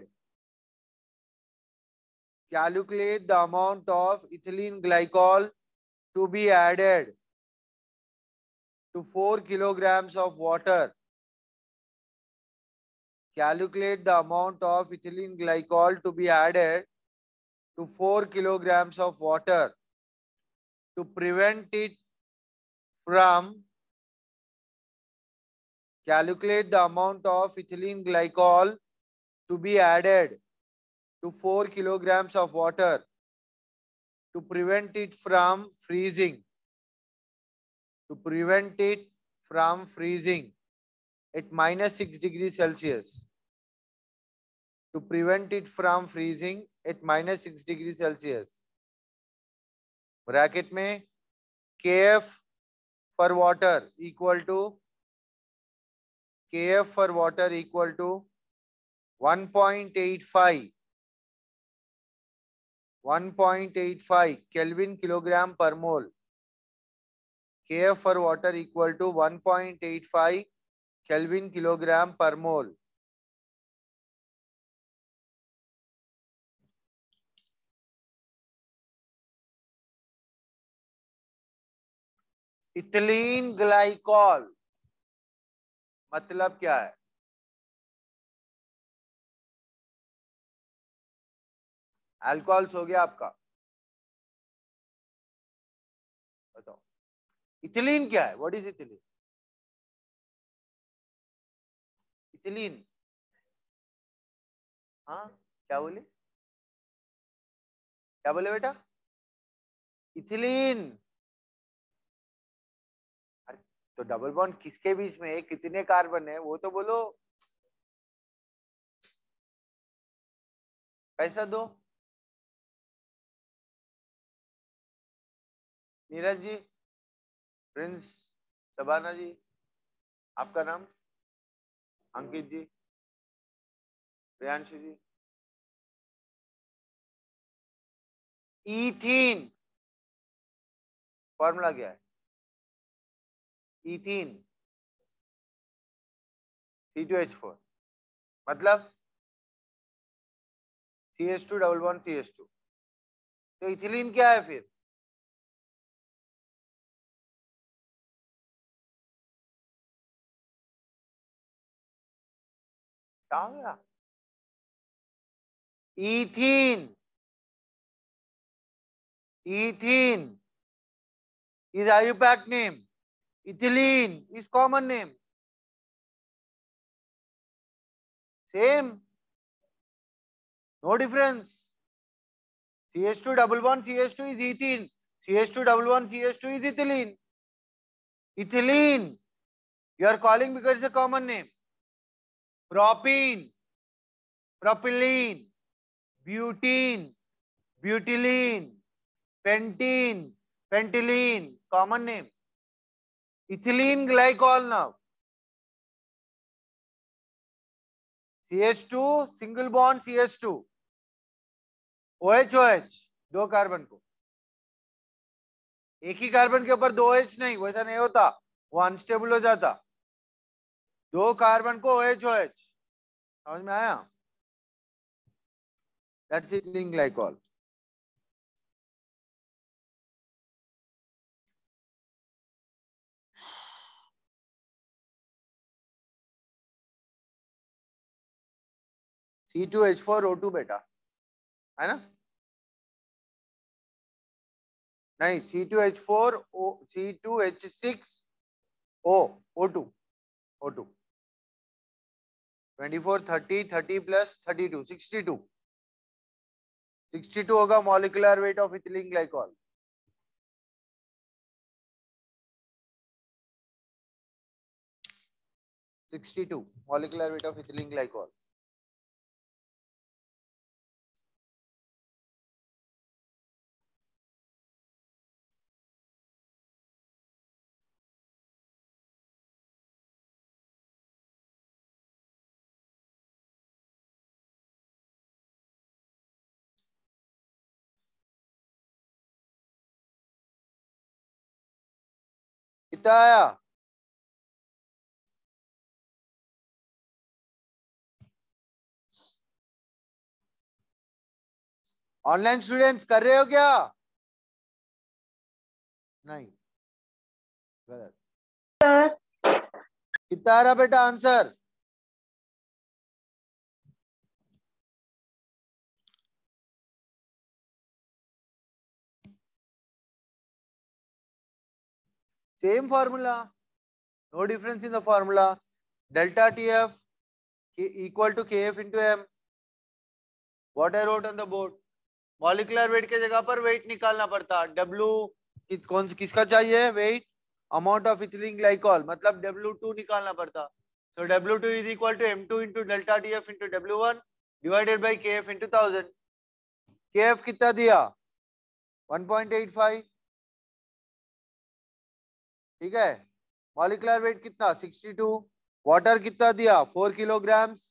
Calculate the amount of ethylene glycol to be added to four kilograms of water Calculate the amount of ethylene glycol to be added to four kilograms of water to prevent it from calculate the amount of ethylene glycol to be added to four kilograms of water to prevent it from freezing. To prevent it from freezing at minus six degrees Celsius. To prevent it from freezing at minus six degrees Celsius. Bracket में Kf for water equal to Kf for water equal to one point eight five one point eight five Kelvin kilogram per mole. Kf for water equal to one point eight five Kelvin kilogram per mole. Ethylene glycol मतलब क्या है? Alcohols हो गया आपका, बताओ ethylene क्या है? What is ethylene? Ethylene हाँ क्या बोले? क्या बोले बेटा? इथिलीन। तो डबल बॉन्ड किसके बीच में है, कितने कार्बन है वो तो बोलो। पैसा दो। नीरज जी, प्रिंस, शबाना जी, आपका नाम? अंकित जी, प्रियांशु जी। ईथीन फॉर्मूला क्या है? Ethene C two H four मतलब C H two double bond C H two. तो इथिलीन क्या है फिर? क्या हो गया? Ethene. Ethene is I U P A C name. Ethylene is common name. Same. No difference. C H two double bond C H two is ethene. C H two double bond C H two is ethylene. Ethylene. You are calling because it's a common name. Propene, propylene, butene, butylene, pentene, pentylene. Common name. Ethylene glycol now. C H two single bond C H two. OH OH दो carbon को, एक ही carbon के ऊपर दो OH नहीं, वैसा नहीं होता, वो अनस्टेबल हो जाता। दो कार्बन को OH OH, समझ में आया? That's ethylene glycol. C two H four O two बेटा, है ना? नहीं, C two H four O, C two H six O, O two, O two. Twenty four, thirty, thirty plus thirty two, sixty two. Sixty two होगा molecular weight of ethylene glycol. Sixty two molecular weight of ethylene glycol. कितना आया? Online students कर रहे हो क्या? नहीं, गलत। कितना आ रहा बेटा answer? Same formula. No difference in the formula. Delta T F equal to K F into M. What I wrote on the board. Molecular weight के जगह पर weight निकालना पड़ता. W कि, कौन किसका चाहिए weight? Amount of ethylene glycol. मतलब W two निकालना पड़ता. So W two is equal to M two into delta T F into W one divided by K F into one thousand. K F कितना दिया? one point eight five. ठीक है. Molecular weight कितना? sixty-two. Water कितना दिया? four kilograms.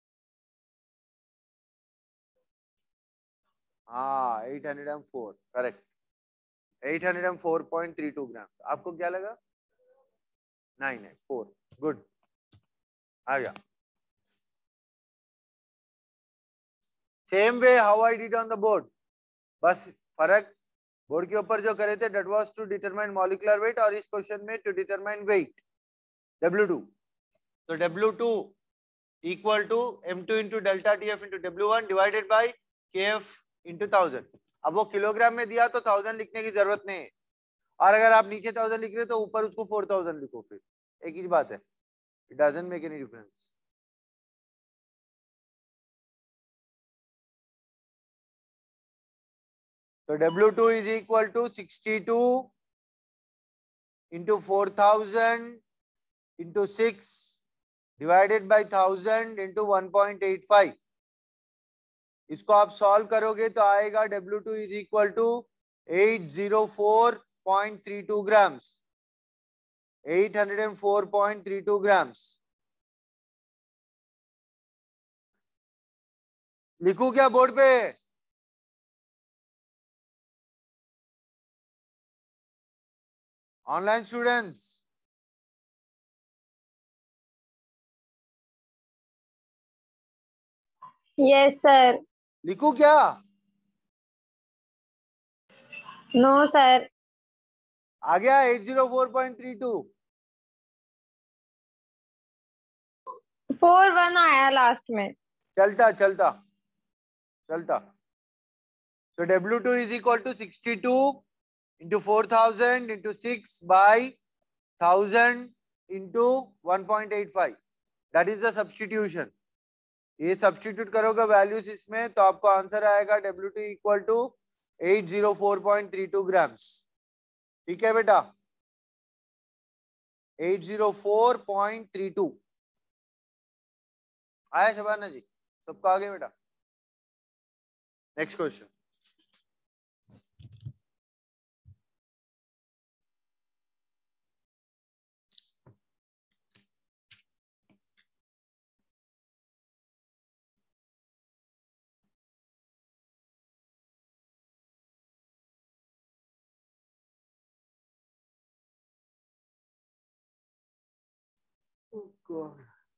हाँ, eight hundred four. Correct. eight hundred four point three two grams. आपको क्या लगा? nine है. four. Good. आ गया. Same way how I did on the board. बस फर्क बोर्ड के ऊपर जो करे थे that was to determine molecular weight और इस क्वेश्चन में to determine weight W two. So W two equal to M two into delta T F into W one divided by K F into one thousand. अब वो kilogram में दिया तो one thousand लिखने की जरूरत नहीं है और अगर आप नीचे one thousand लिख रहे हो तो ऊपर उसको four thousand लिखो. फिर एक ही बात है. It doesn't make any difference. So W two is equal to sixty-two into four thousand into six divided by one thousand into one point eight five. इसको आप सॉल्व करोगे तो आएगा W two is equal to eight hundred four point three two grams. eight hundred four point three two grams. लिखूं क्या board पे? Online students yes sir. लिखूं क्या? No sir. आ गया eight hundred four point three two. Four one आया last में. चलता चलता चलता. So W two is equal to sixty-two into four thousand into six by one thousand into one point eight five. That is the substitution. ये substitute करोगे values इसमें तो आपको आंसर आएगा W two equal to eight hundred four point three two grams. ठीक है बेटा? eight hundred four point three two. आया शबाना जी? सबका आ गया बेटा? Next question. Oh God.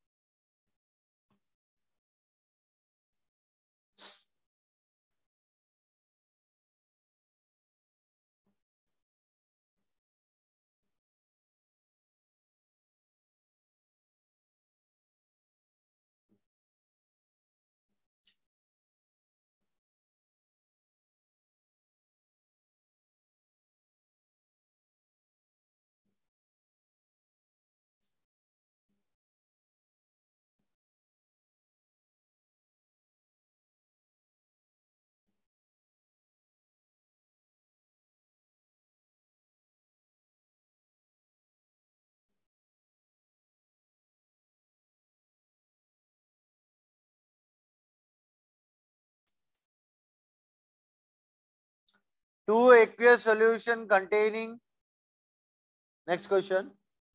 Two aqueous solution containing, next question,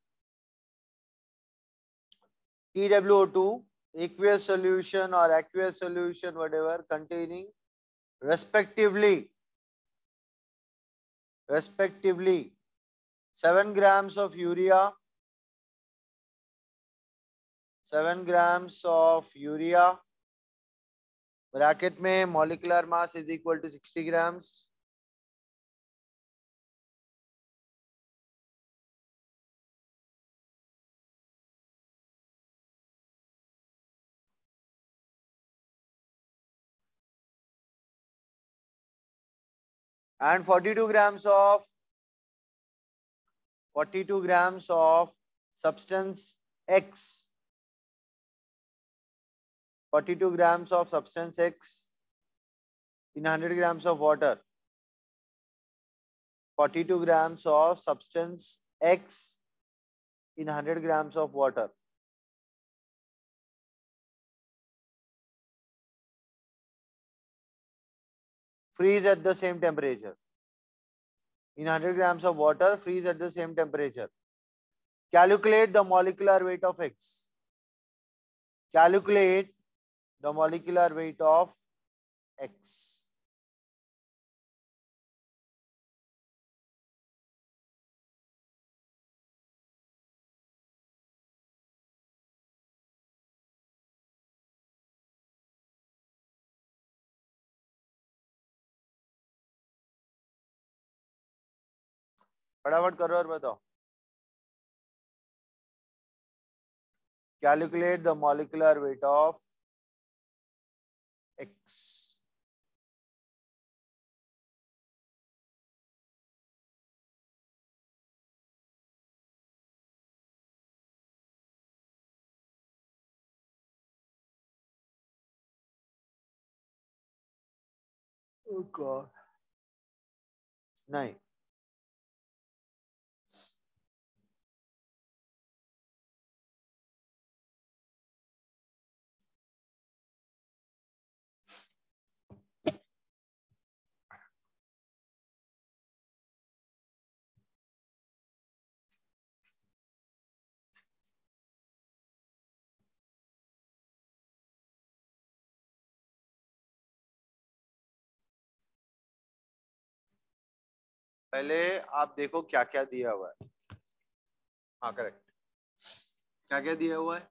T W O two, aqueous solution or aqueous solution, whatever, containing respectively, respectively, seven grams of urea, seven grams of urea, bracket में molecular mass is equal to sixty grams. And forty-two grams of forty-two grams of substance X, forty-two grams of substance X in one hundred grams of water. forty-two grams of substance X in one hundred grams of water. Freeze at the same temperature. In one hundred grams of water, freeze at the same temperature. Calculate the molecular weight of X. Calculate the molecular weight of X. फटाफट करो और बताओ. Calculate the molecular weight of X. Oh God. नहीं. पहले आप देखो क्या क्या दिया हुआ है. हाँ करेक्ट. क्या क्या दिया हुआ है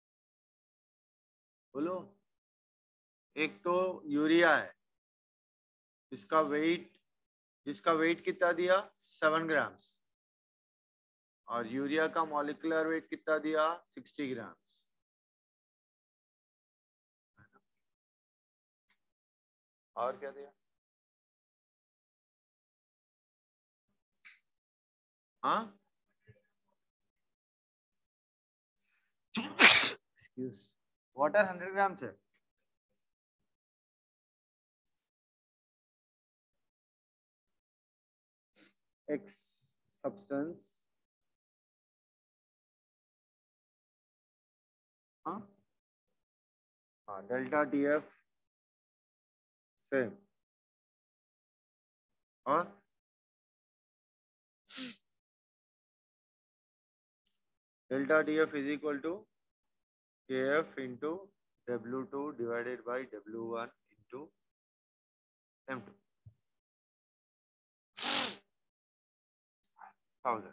बोलो. एक तो यूरिया है, इसका वेट जिसका वेट कितना दिया सेवन ग्राम्स, और यूरिया का मॉलिक्यूलर वेट कितना दिया सिक्सटी ग्राम्स. और क्या दिया. हाँ एक्सक्यूज. वाटर हंड्रेड ग्राम्स है. X substance. हाँ हाँ डेल्टा टी एफ सेम. और delta T F is equal to K F into W two divided by W one into M two thousand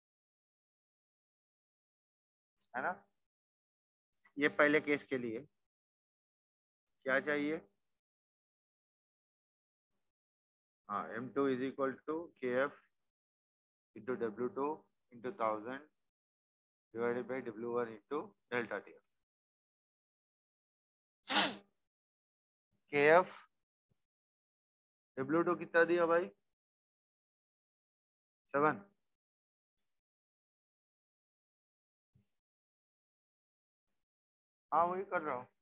है ना. ये पहले केस के लिए क्या चाहिए. हाँ M two is equal to K F into W two into thousand divided by W one into delta T F. K F W two कितना दिया भाई सेवन. हाँ वही कर रहा हूँ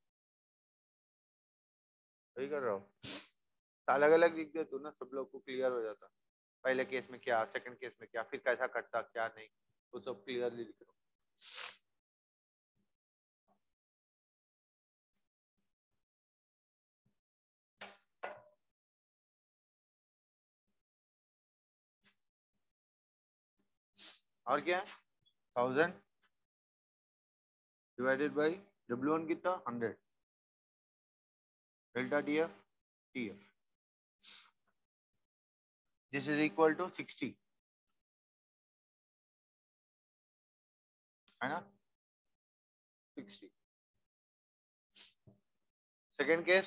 वही कर रहा हूँ. अलग अलग लिख दे तू ना, सब लोग को क्लियर हो जाता. पहले केस में क्या, सेकंड केस में क्या, फिर कैसा कटता क्या नहीं, वो सब क्लियरली लिख रहा हूँ. और क्या है thousand divided by W one कितना hundred delta T F T F this is equal to sixty है ना. Sixty. Second case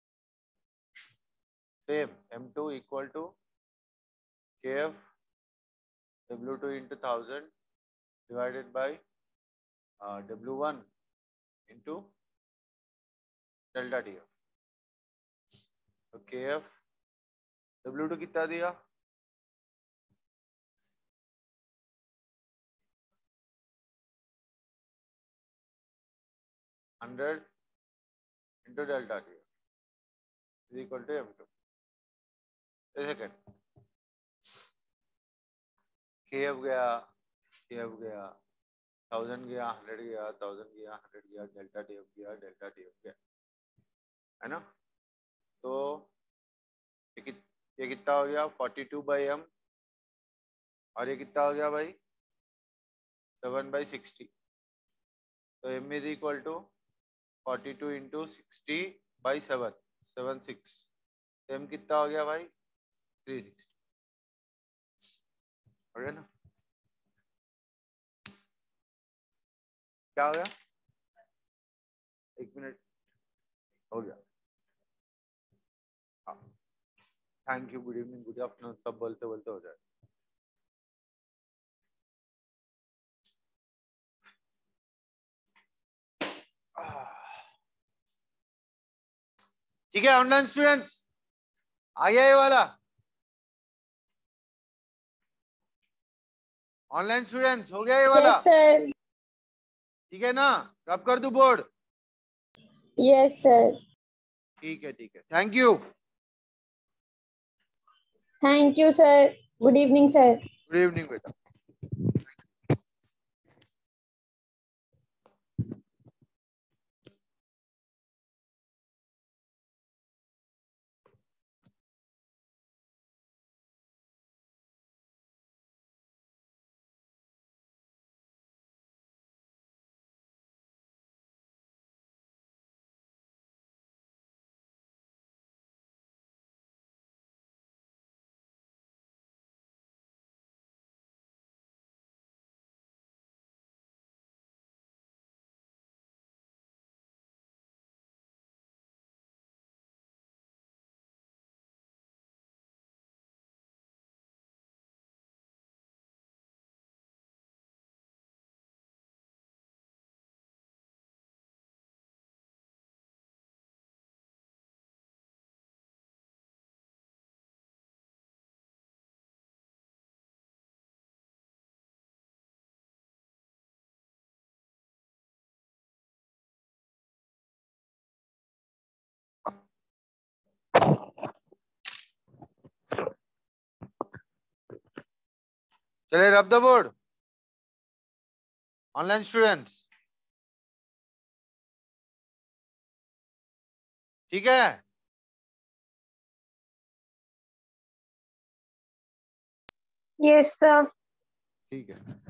same M two equal to K F W two into thousand divided by W one into delta T F. तो K F W two कितना दिया hundred into delta T is equal to M two. Second K F गया, K F गया, thousand गया, hundred गया, thousand गया, hundred गया, delta T F गया, डेल्टा टी एफ गया, है ना। तो ये, कित, ये कितना हो गया फोर्टी टू बाई एम, और ये कितना हो गया भाई सेवन बाई सिक्सटी। तो M is equal to forty two into sixty by seven, seven six. M कितना हो गया भाई थ्री सिक्सटी, हो गया ना। क्या हो गया, एक मिनट, हो गया। Thank you, good evening, good afternoon, सब बोलते बोलते हो जाए। ठीक है ऑनलाइन स्टूडेंट्स, आ गया ये वाला। ऑनलाइन स्टूडेंट्स हो गया ये वाला? Yes sir. ठीक है ना, रब कर दूं बोर्ड? Yes sir. ठीक है ठीक है, thank you. Thank you sir. Good evening sir. Good evening बेटा। चले rub the board online students, ठीक है। Yes sir. ठीक है।